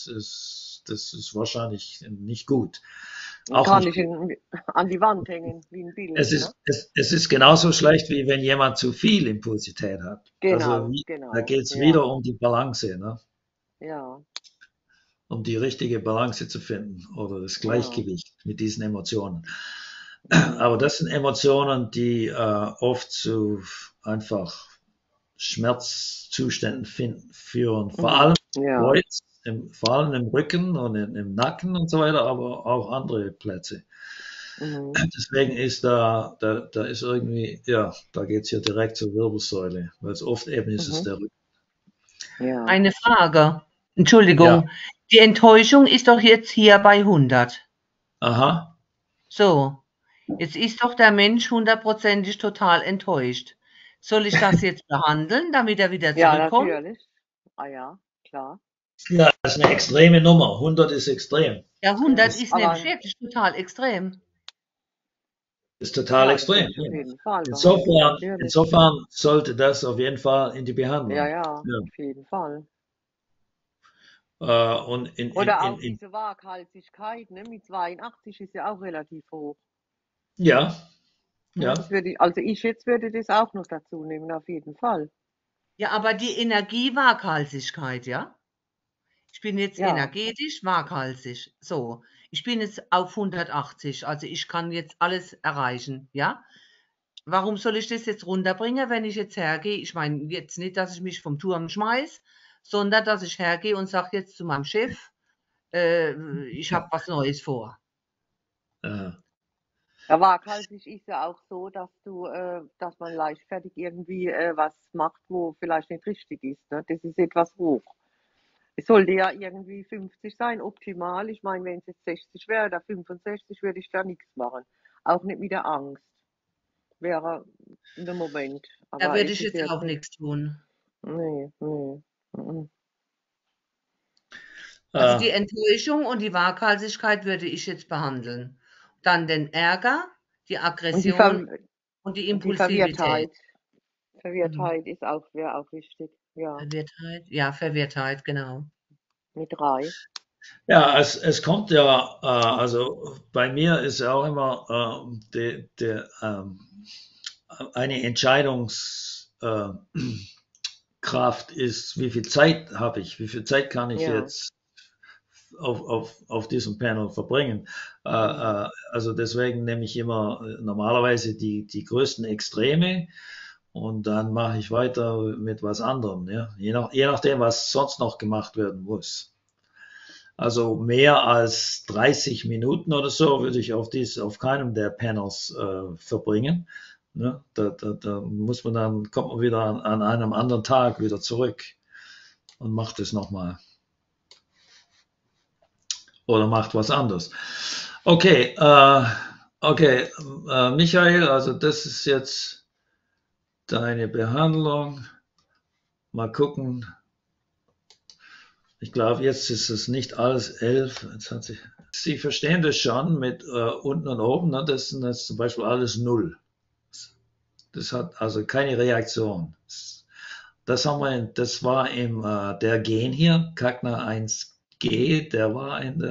das ist wahrscheinlich nicht gut. Auch Kann nicht ich gut. an die Wand hängen, wie ein Bild, ne? Es ist genauso schlecht, wie wenn jemand zu viel Impulsivität hat. Also Genau, da genau, geht es ja, wieder um die Balance, ne? ja, Um die richtige Balance zu finden oder das ja, Gleichgewicht mit diesen Emotionen. mhm, Aber das sind Emotionen, die oft zu einfach Schmerzzuständen führen. mhm, ja, Vor allem im Rücken und im Nacken und so weiter, aber auch andere Plätze. mhm, Deswegen ist da ist irgendwie, ja, da geht es hier direkt zur Wirbelsäule, weil es oft eben ist es mhm, der Rücken. ja, Eine Frage. Ja, Entschuldigung. Die Enttäuschung ist doch jetzt hier bei 100. aha. So. Jetzt ist doch der Mensch hundertprozentig total enttäuscht. Soll ich das jetzt behandeln, damit er wieder ja, zurückkommt? natürlich. Ah ja, klar. Ja, das ist eine extreme Nummer. 100 ist extrem. Ja, 100 Das ist nämlich Aber wirklich total extrem. ist total ja, das extrem. würde ich auf Ja. jeden Fall behandeln, natürlich. Insofern sollte das auf jeden Fall in die Ja, Behandlung. ja, Ja. auf jeden Fall. Und Oder auch diese Waghalsigkeit, ne, mit 82 ist ja auch relativ hoch. ja, Ja, das würde ich, also ich jetzt würde das auch noch dazu nehmen, auf jeden Fall. Ja, aber die Energiewaghalsigkeit, ja? Ich bin jetzt Ja. energetisch waghalsig. So, ich bin jetzt auf 180, also ich kann jetzt alles erreichen, ja? Warum soll ich das jetzt runterbringen, wenn ich jetzt hergehe? Ich meine jetzt nicht, dass ich mich vom Turm schmeiß, sondern dass ich hergehe und sage jetzt zu meinem Chef, ich habe was Neues vor. Äh, Ja, waghalsig ist ja auch so, dass man leichtfertig irgendwie was macht, wo vielleicht nicht richtig ist. Ne? Das ist etwas hoch. Es sollte ja irgendwie 50 sein, optimal. Ich meine, wenn es jetzt 60 wäre oder 65, würde ich da nichts machen. Auch nicht mit der Angst. Wäre im Moment. Da Aber würde es ich ist jetzt jetzt auch nicht. nichts tun. Nee, nee. Mhm. Also die äh, Enttäuschung und die Waghalsigkeit würde ich jetzt behandeln. Dann den Ärger, die Und Aggression und die und die Impulsivität. Verwirrtheit wäre auch wichtig. Ja, Verwirrtheit? Ja, Verwirrtheit, genau. mit 3. ja, es kommt ja, also bei mir ist ja auch immer eine Entscheidungskraft ist, wie viel Zeit habe ich, wie viel Zeit kann ich Ja. jetzt auf diesem Panel verbringen. Also deswegen nehme ich immer normalerweise die größten Extreme und dann mache ich weiter mit was anderem, ja? Je nachdem, was sonst noch gemacht werden muss. Also mehr als 30 Minuten oder so würde ich auf keinem der Panels verbringen. Ne? Da muss man dann, kommt man wieder an einem anderen Tag wieder zurück und macht es nochmal. Oder macht was anderes. Okay, Michael, also das ist jetzt deine Behandlung. Mal gucken. Ich glaube, jetzt ist es nicht alles 11. Sie verstehen das schon mit unten und oben. Ne? Das sind jetzt zum Beispiel alles 0. Das hat also keine Reaktion. Das war der Gen hier, Kagna 1G, der war in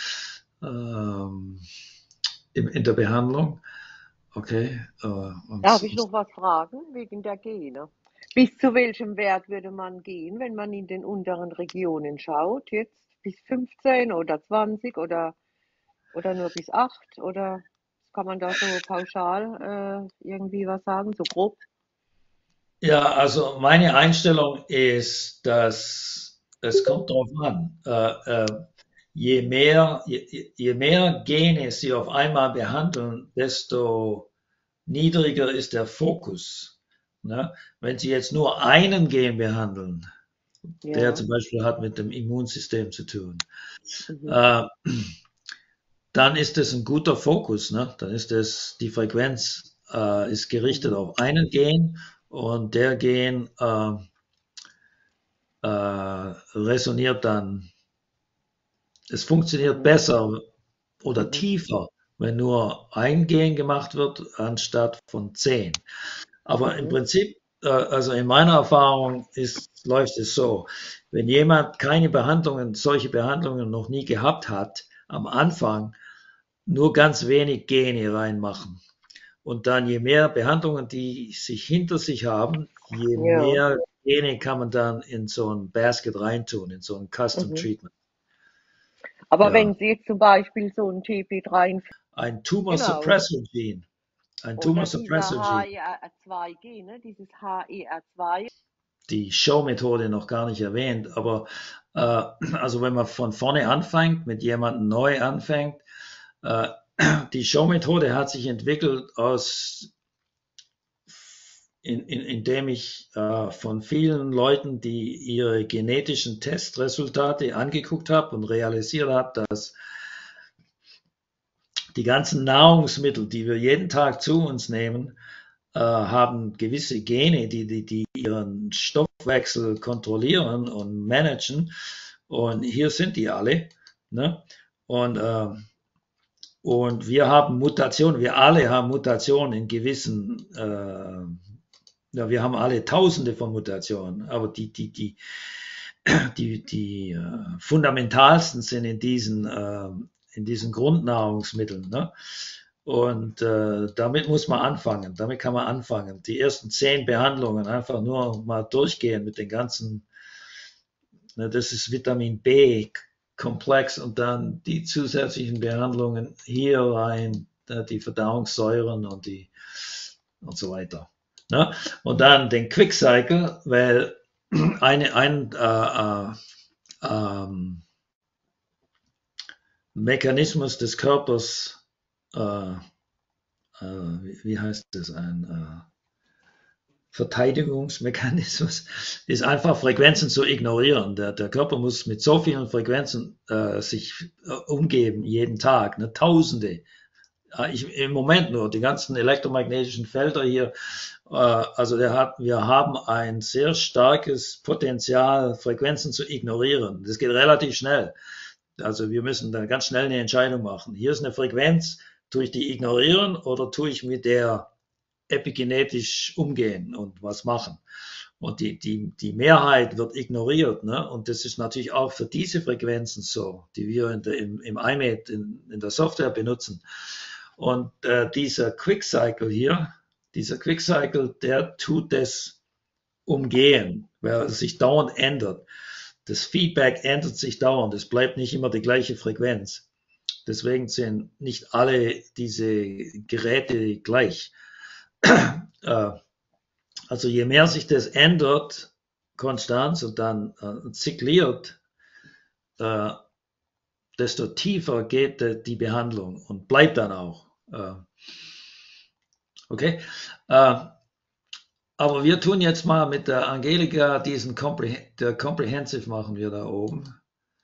der Behandlung. Okay. Darf ich noch was fragen wegen der Gene? Bis zu welchem Wert würde man gehen, wenn man in den unteren Regionen schaut? Jetzt bis 15 oder 20 oder nur bis 8? Oder kann man da so pauschal irgendwie was sagen, so grob? Ja, also meine Einstellung ist, dass es kommt darauf an. Je mehr Gene Sie auf einmal behandeln, desto niedriger ist der Fokus. Ne? Wenn Sie jetzt nur einen Gen behandeln, der Ja. zum Beispiel hat mit dem Immunsystem zu tun, Mhm. dann ist es ein guter Fokus. Ne? Dann ist es, die Frequenz ist gerichtet Mhm. auf einen Gen und der Gen resoniert dann. Es funktioniert Mhm. besser oder Mhm. tiefer, wenn nur ein Gen gemacht wird, anstatt von 10. Aber im Mhm. Prinzip, also in meiner Erfahrung läuft es so, wenn jemand solche Behandlungen noch nie gehabt hat, am Anfang nur ganz wenig Gene reinmachen. Und dann je mehr Behandlungen, die sich hinter sich haben, je Ja. mehr Gene kann man dann in so ein Basket reintun, in so ein Custom Mhm. Treatment. Aber Ja, wenn Sie jetzt zum Beispiel so ein TP3, ein Tumor genau, Suppressor Gene. Ein Tumor oder dieser Suppressor Gene. HER2-Gen, ne, dieses HER2. Die Show-Methode noch gar nicht erwähnt, aber also wenn man von vorne anfängt, mit jemandem neu anfängt, die Show-Methode hat sich entwickelt indem ich von vielen Leuten, die ihre genetischen Testresultate angeguckt habe und realisiert habe, dass die ganzen Nahrungsmittel, die wir jeden Tag zu uns nehmen, haben gewisse Gene, die ihren Stoffwechsel kontrollieren und managen. Und hier sind die alle. Ne? Und wir haben Mutationen, wir alle haben Mutationen in gewissen, ja, wir haben alle Tausende von Mutationen, aber die fundamentalsten sind in diesen Grundnahrungsmitteln. Ne? Und damit muss man anfangen, damit kann man anfangen. Die ersten 10 Behandlungen einfach nur mal durchgehen mit den ganzen, ne, das ist Vitamin B-Komplex und dann die zusätzlichen Behandlungen hier rein, die Verdauungssäuren und so weiter. Ne? Und dann den Quick Cycle, weil ein Mechanismus des Körpers, wie heißt das, ein Verteidigungsmechanismus, ist einfach Frequenzen zu ignorieren. Der Körper muss mit so vielen Frequenzen sich umgeben, jeden Tag, ne? Tausende. Im Moment nur, die ganzen elektromagnetischen Felder hier, also wir haben ein sehr starkes Potenzial, Frequenzen zu ignorieren. Das geht relativ schnell. Also wir müssen da ganz schnell eine Entscheidung machen. Hier ist eine Frequenz, tue ich die ignorieren oder tue ich mit der epigenetisch umgehen und was machen? Und die Mehrheit wird ignoriert, ne? Und das ist natürlich auch für diese Frequenzen so, die wir im iMed in der Software benutzen. Und dieser Quick Cycle hier, der tut das umgehen, weil es sich dauernd ändert. Das Feedback ändert sich dauernd, es bleibt nicht immer die gleiche Frequenz. Deswegen sind nicht alle diese Geräte gleich. Also je mehr sich das ändert, konstant und dann zykliert, desto tiefer geht die Behandlung und bleibt dann auch. Okay. Aber wir tun jetzt mal mit der Angelika diesen der Comprehensive machen wir da oben.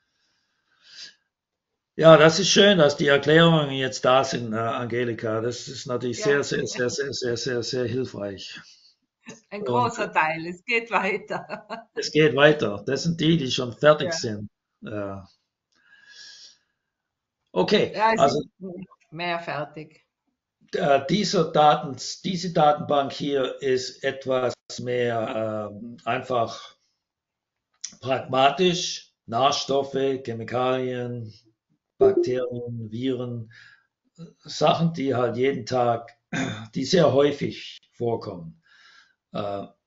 Ja, das ist schön, dass die Erklärungen jetzt da sind, Angelika. Das ist natürlich sehr hilfreich. Ein großer Teil, es geht weiter. Es geht weiter. Das sind die schon fertig sind. Okay. Ja, es ist mehr fertig. Diese Datenbank hier ist etwas mehr einfach pragmatisch. Nährstoffe, Chemikalien, Bakterien, Viren, Sachen, die halt jeden Tag, die sehr häufig vorkommen. Aber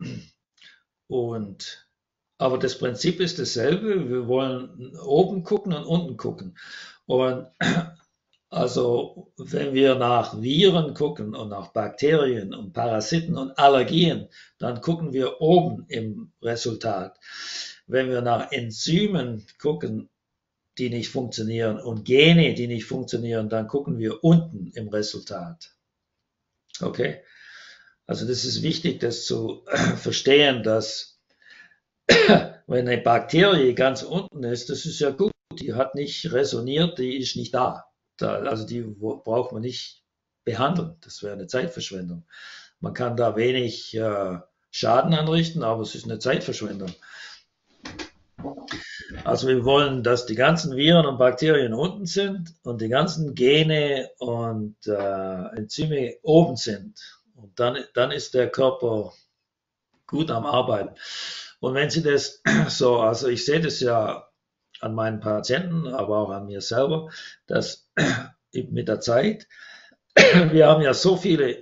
das Prinzip ist dasselbe. Wir wollen oben gucken und unten gucken. Und also wenn wir nach Viren gucken und nach Bakterien und Parasiten und Allergien, dann gucken wir oben im Resultat. Wenn wir nach Enzymen gucken, die nicht funktionieren und Gene, die nicht funktionieren, dann gucken wir unten im Resultat. Okay? Also das ist wichtig, das zu verstehen, dass wenn eine Bakterie ganz unten ist, das ist ja gut, die hat nicht resoniert, die ist nicht da. Also die braucht man nicht behandeln, das wäre eine Zeitverschwendung. Man kann da wenig Schaden anrichten, aber es ist eine Zeitverschwendung. Also wir wollen, dass die ganzen Viren und Bakterien unten sind und die ganzen Gene und Enzyme oben sind. Und dann ist der Körper gut am Arbeiten. Und wenn Sie das so, also ich sehe das ja an meinen Patienten, aber auch an mir selber, dass mit der Zeit, wir haben ja so viele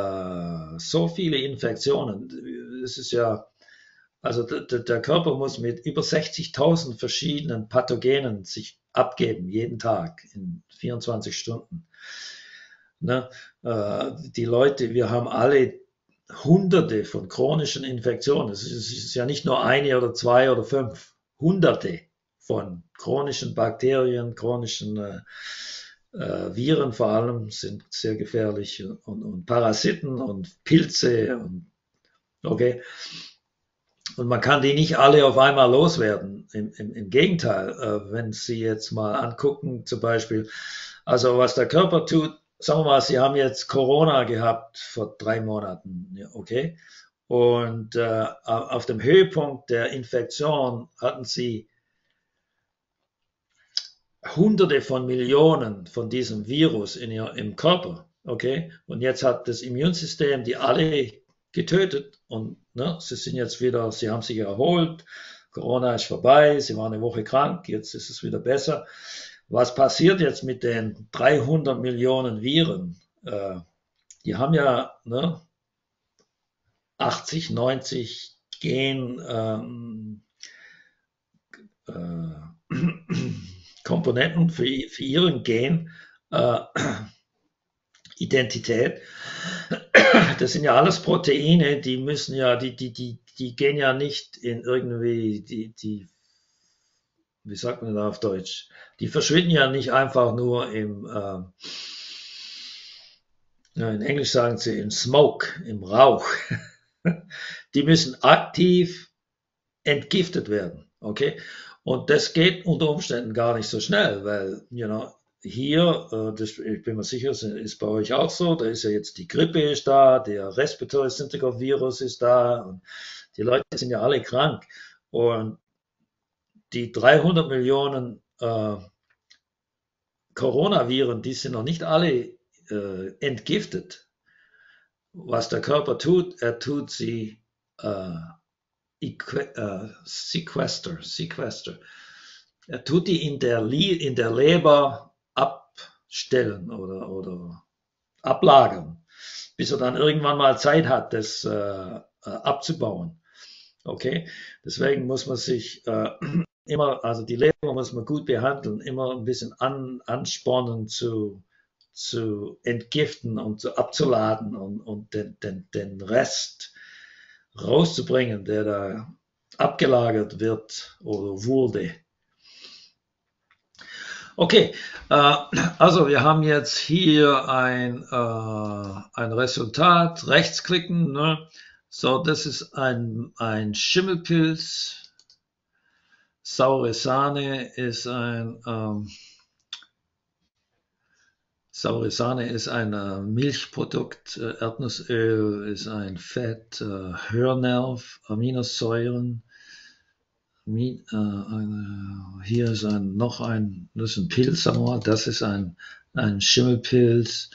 Infektionen. Es ist ja, also der Körper muss mit über 60.000 verschiedenen Pathogenen sich abgeben, jeden Tag in 24 Stunden. Ne? Die Leute, wir haben alle Hunderte von chronischen Infektionen. Es ist ja nicht nur eine oder zwei oder fünf, Hunderte von chronischen Bakterien, chronischen Viren vor allem sind sehr gefährlich und Parasiten und Pilze und okay. Und man kann die nicht alle auf einmal loswerden. Im Gegenteil, wenn Sie jetzt mal angucken, zum Beispiel, also was der Körper tut, sagen wir mal, Sie haben jetzt Corona gehabt vor 3 Monaten, okay? Und auf dem Höhepunkt der Infektion hatten Sie Hunderte von Millionen von diesem Virus im Körper, okay? Und jetzt hat das Immunsystem die alle getötet und ne, sie haben sich erholt, Corona ist vorbei, sie waren eine Woche krank, jetzt ist es wieder besser. Was passiert jetzt mit den 300 Millionen Viren, die haben ja, ne, 80, 90 Komponenten für ihren Gen-Identität. Das sind ja alles Proteine, die müssen ja, die gehen ja nicht in irgendwie, wie sagt man da auf Deutsch? Die verschwinden ja nicht einfach nur in Englisch sagen sie im Smoke, im Rauch. Die müssen aktiv entgiftet werden, okay? Und das geht unter Umständen gar nicht so schnell, weil, hier, ich bin mir sicher, das ist bei euch auch so, da ist ja jetzt die Grippe ist da, der Respiratory Syncytial Virus ist da, und die Leute sind ja alle krank. Und die 300 Millionen Coronaviren, die sind noch nicht alle entgiftet. Was der Körper tut, er tut sie sequester. Er tut die in der Leber abstellen oder ablagern, bis er dann irgendwann mal Zeit hat, das abzubauen. Okay, deswegen muss man sich immer, also die Leber muss man gut behandeln, immer ein bisschen anspornen zu entgiften und abzuladen und den Rest rauszubringen, der da abgelagert wird oder wurde. Okay, also wir haben jetzt hier ein Resultat, rechtsklicken, ne? So, das ist ein Schimmelpilz. Saure Sahne ist ein Milchprodukt, Erdnussöl ist ein Fett, Hörnerv, Aminosäuren. Hier ist das ist ein Pilz, sagen wir mal, das ist ein Schimmelpilz.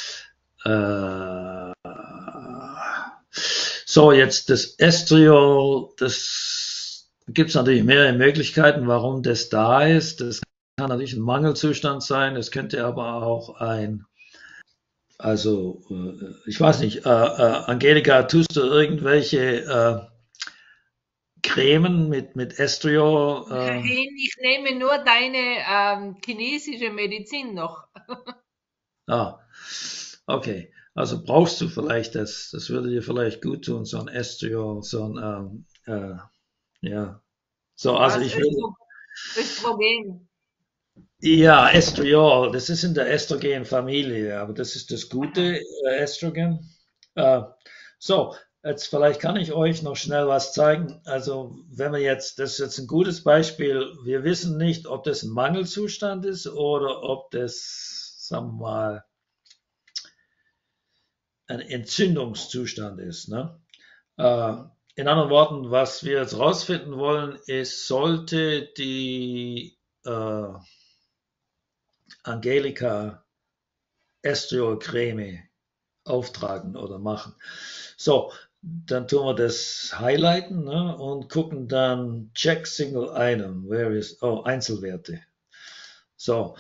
So, jetzt das Estriol, das gibt es natürlich mehrere Möglichkeiten, warum das da ist. Das kann natürlich ein Mangelzustand sein, es könnte aber auch ich weiß nicht, Angelika, tust du irgendwelche Cremen mit Estriol? Nein, ich nehme nur deine chinesische Medizin noch. Okay. Also brauchst du vielleicht das würde dir vielleicht gut tun, so ein Estriol, ja. So, also ich würde. Östrogen. Ja, Estriol, das ist in der Estrogenfamilie, aber das ist das gute Estrogen. So, jetzt vielleicht kann ich euch noch schnell was zeigen. Also wenn wir jetzt, das ist jetzt ein gutes Beispiel, wir wissen nicht, ob das ein Mangelzustand ist oder ob das, sagen wir mal, ein Entzündungszustand ist. Ne? In anderen Worten, was wir jetzt rausfinden wollen, ist, sollte die Angelika Estriol-Creme auftragen oder machen. So, dann tun wir das highlighten, ne, und gucken dann Check Single Item, Einzelwerte. So,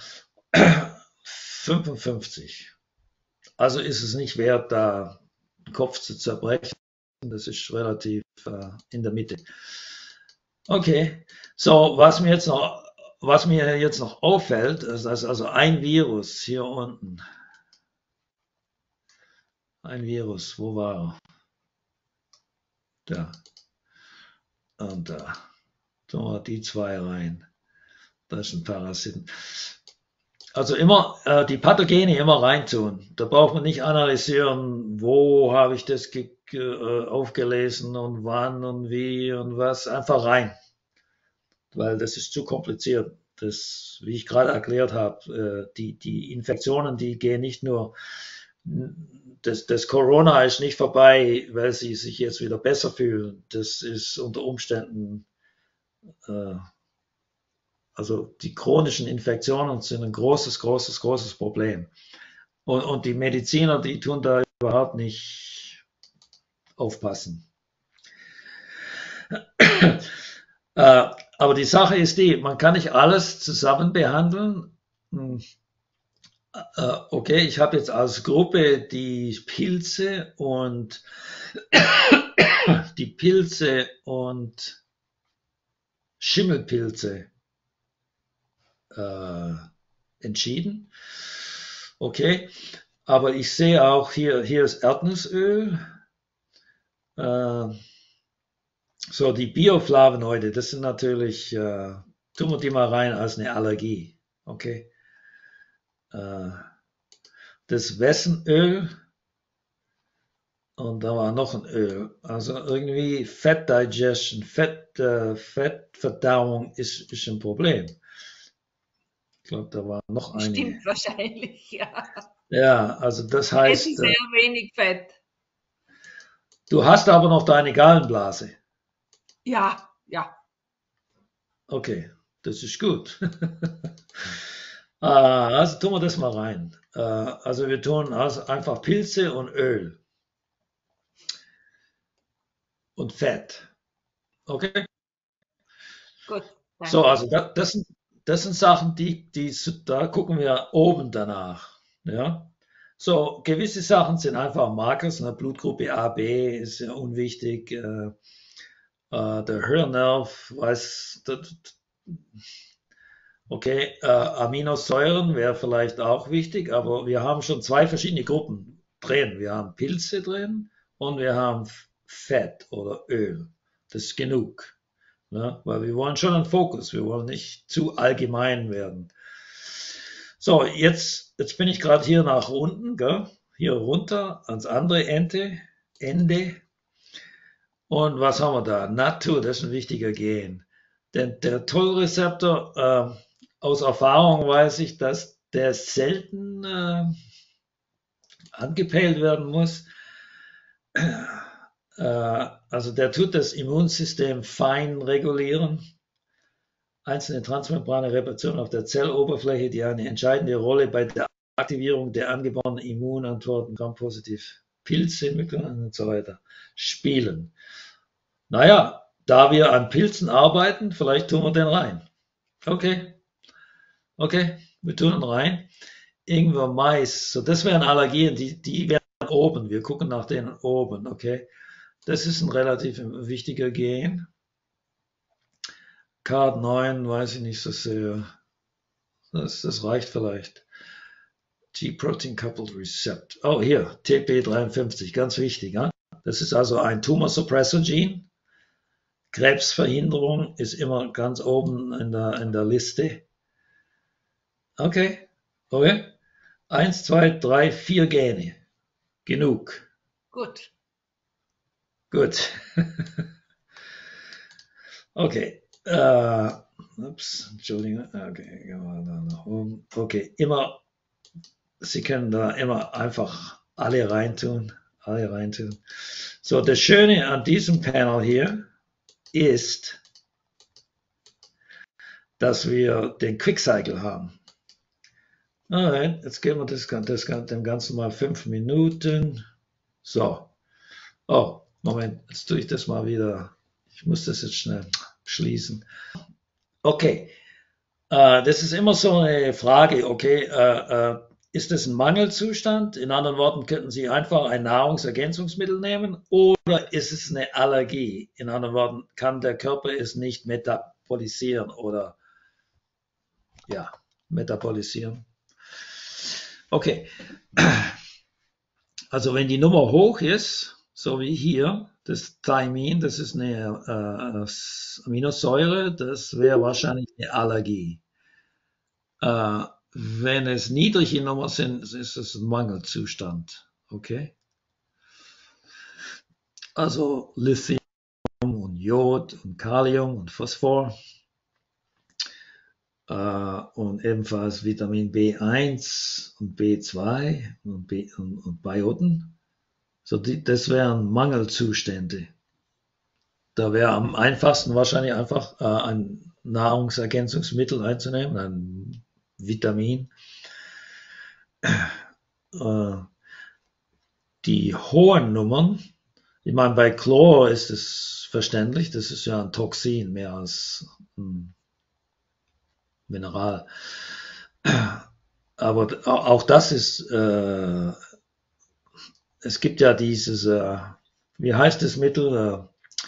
55. Also ist es nicht wert, da den Kopf zu zerbrechen. Das ist relativ in der Mitte. Okay, so was mir jetzt noch auffällt, ist also ein Virus hier unten. Ein Virus, wo war er? Da. Und da. Tun wir die zwei rein. Das ist ein Parasiten. Also immer die Pathogene immer reintun. Da braucht man nicht analysieren, wo habe ich das aufgelesen und wann und wie und was. Einfach rein. Weil das ist zu kompliziert. Das, wie ich gerade erklärt habe, die Infektionen, die gehen nicht nur, das Corona ist nicht vorbei, weil sie sich jetzt wieder besser fühlen. Das ist unter Umständen, also die chronischen Infektionen sind ein großes Problem. Und die Mediziner, die tun da überhaupt nicht aufpassen. Aber die Sache ist die, man kann nicht alles zusammen behandeln. Okay, ich habe jetzt als Gruppe die Pilze und Schimmelpilze entschieden. Okay, aber ich sehe auch hier ist Erdnussöl. So, die Bioflavonoide, das sind natürlich, tun wir die mal rein als eine Allergie. Okay. Das Wessenöl und da war noch ein Öl. Also irgendwie Fat Digestion, Fettverdauung ist ein Problem. Ich glaube, da war noch eine. Stimmt wahrscheinlich, ja. Ja, also das Essen heißt, sehr wenig Fett. du hast aber noch deine Gallenblase. Ja, ja. Okay, das ist gut. Also tun wir das mal rein. Also wir tun also einfach Pilze und Öl und Fett. Okay? Gut, So, danke. also das sind Sachen, da gucken wir oben danach. Ja? So, gewisse Sachen sind einfach Markers. Ne? Blutgruppe A, B ist ja unwichtig. Der Hörnerv weiß, okay, Aminosäuren wäre vielleicht auch wichtig, aber wir haben schon zwei verschiedene Gruppen drin. Wir haben Pilze drin und wir haben Fett oder Öl. Das ist genug. Ne? Weil wir wollen schon einen Fokus, wir wollen nicht zu allgemein werden. So, jetzt bin ich gerade hier nach unten, gell? Hier runter ans andere Ende. Und was haben wir da? Natur, das ist ein wichtiger Gen. Denn der Tollrezeptor, aus Erfahrung weiß ich, dass der selten angepeilt werden muss. Also der tut das Immunsystem fein regulieren. Einzelne transmembrane Reparationen auf der Zelloberfläche, die eine entscheidende Rolle bei der Aktivierung der angeborenen Immunantworten, Gram-positiv, Pilze und so weiter, spielen. Naja, da wir an Pilzen arbeiten, vielleicht tun wir den rein. Okay, wir tun ihn rein. Ingwer, Mais, so das wären Allergien, die wären oben. Wir gucken nach denen oben, okay. Das ist ein relativ wichtiger Gen. CARD9 weiß ich nicht so sehr. Das reicht vielleicht. G-Protein Coupled Receptor. Oh, hier, TP53, ganz wichtig. Ja? Das ist also ein Tumor-Suppressor-Gene. Krebsverhinderung ist immer ganz oben in der Liste. Okay. 1, 2, 3, 4 Gene. Genug. Gut. Gut. Okay. Entschuldigung. Okay, gehen wir da nach oben. Okay, Sie können da immer einfach alle reintun. So, das Schöne an diesem Panel hier ist, dass wir den Quick Cycle haben. Alright, jetzt geben wir dem Ganzen mal 5 Minuten. So. Oh, Moment, jetzt tue ich das mal wieder. Ich muss das jetzt schnell schließen. Okay, das ist immer so eine Frage, okay, ist das ein Mangelzustand? In anderen Worten, könnten Sie einfach ein Nahrungsergänzungsmittel nehmen oder ist es eine Allergie? In anderen Worten, kann der Körper es nicht metabolisieren oder ja, metabolisieren? Okay, also wenn die Nummer hoch ist, so wie hier, das Thiamin, das ist eine Aminosäure, das wäre wahrscheinlich eine Allergie. Wenn es niedrige Nummern sind, ist es ein Mangelzustand. Okay? Also Lithium und Jod und Kalium und Phosphor und ebenfalls Vitamin B1 und B2 und Bioten. So das wären Mangelzustände. Da wäre am einfachsten wahrscheinlich einfach ein Nahrungsergänzungsmittel einzunehmen, ein Vitamin. Die hohen Nummern, ich meine, bei Chlor ist es verständlich, das ist ja ein Toxin mehr als ein Mineral. aber auch das ist, es gibt ja dieses, wie heißt das Mittel?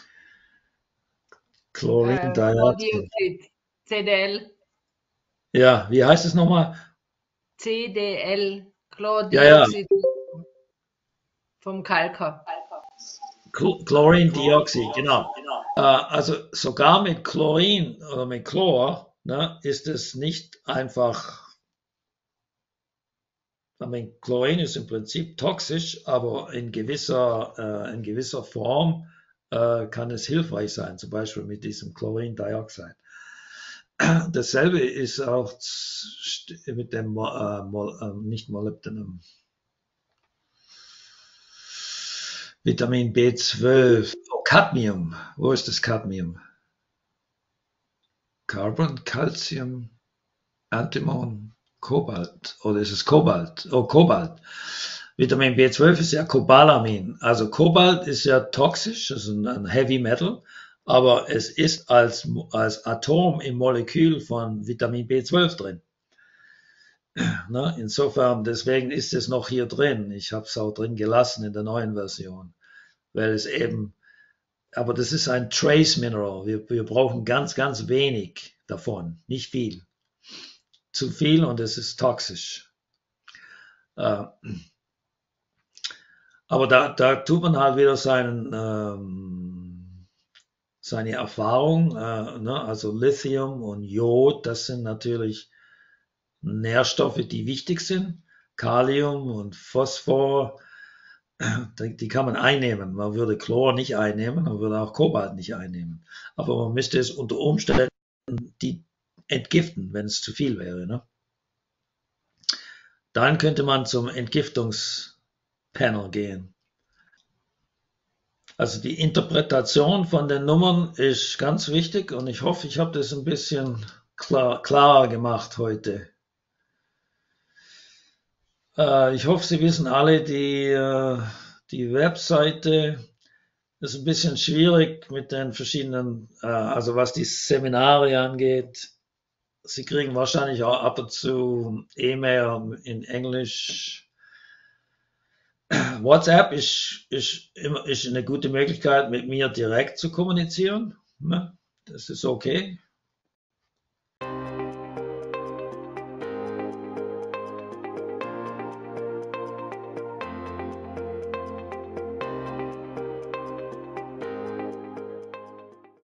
Chlordioxid, CDL. Ja, wie heißt es nochmal? CDL, Ja, ja, Chlordioxid vom Kalker. Chlorindioxid, genau. Also sogar mit Chlorin oder mit Chlor, ne, ist es nicht einfach. Ich meine, Chlorin ist im Prinzip toxisch, aber in gewisser Form kann es hilfreich sein, zum Beispiel mit diesem Chlorindioxid. Dasselbe ist auch mit dem nicht Molybdenum, Vitamin B12, Cadmium. Wo ist das Cadmium? Carbon, Calcium, Antimon, Kobalt. Oder ist es Kobalt? Oh, Kobalt. Vitamin B12 ist ja Cobalamin. Also Kobalt ist ja toxisch, das ist ein Heavy Metal, aber es ist als Atom im Molekül von Vitamin B12 drin. Ne? Insofern, deswegen ist es noch hier drin. Ich habe es auch drin gelassen in der neuen Version, weil es eben, aber das ist ein Trace Mineral. Wir brauchen ganz, ganz wenig davon, nicht viel. Zu viel und es ist toxisch. Aber da tut man halt wieder seine Erfahrung, ne? Also Lithium und Jod, das sind natürlich Nährstoffe, die wichtig sind. Kalium und Phosphor, die kann man einnehmen. Man würde Chlor nicht einnehmen, man würde auch Kobalt nicht einnehmen. Aber man müsste es unter Umständen die entgiften, wenn es zu viel wäre. Ne? Dann könnte man zum Entgiftungspanel gehen. Also die Interpretation von den Nummern ist ganz wichtig und ich hoffe, ich habe das ein bisschen klarer gemacht heute. Ich hoffe, Sie wissen alle, die Webseite ist ein bisschen schwierig mit den verschiedenen, also was die Seminare angeht. Sie kriegen wahrscheinlich auch ab und zu E-Mail in Englisch. WhatsApp ist eine gute Möglichkeit, mit mir direkt zu kommunizieren. Ne? Das ist okay.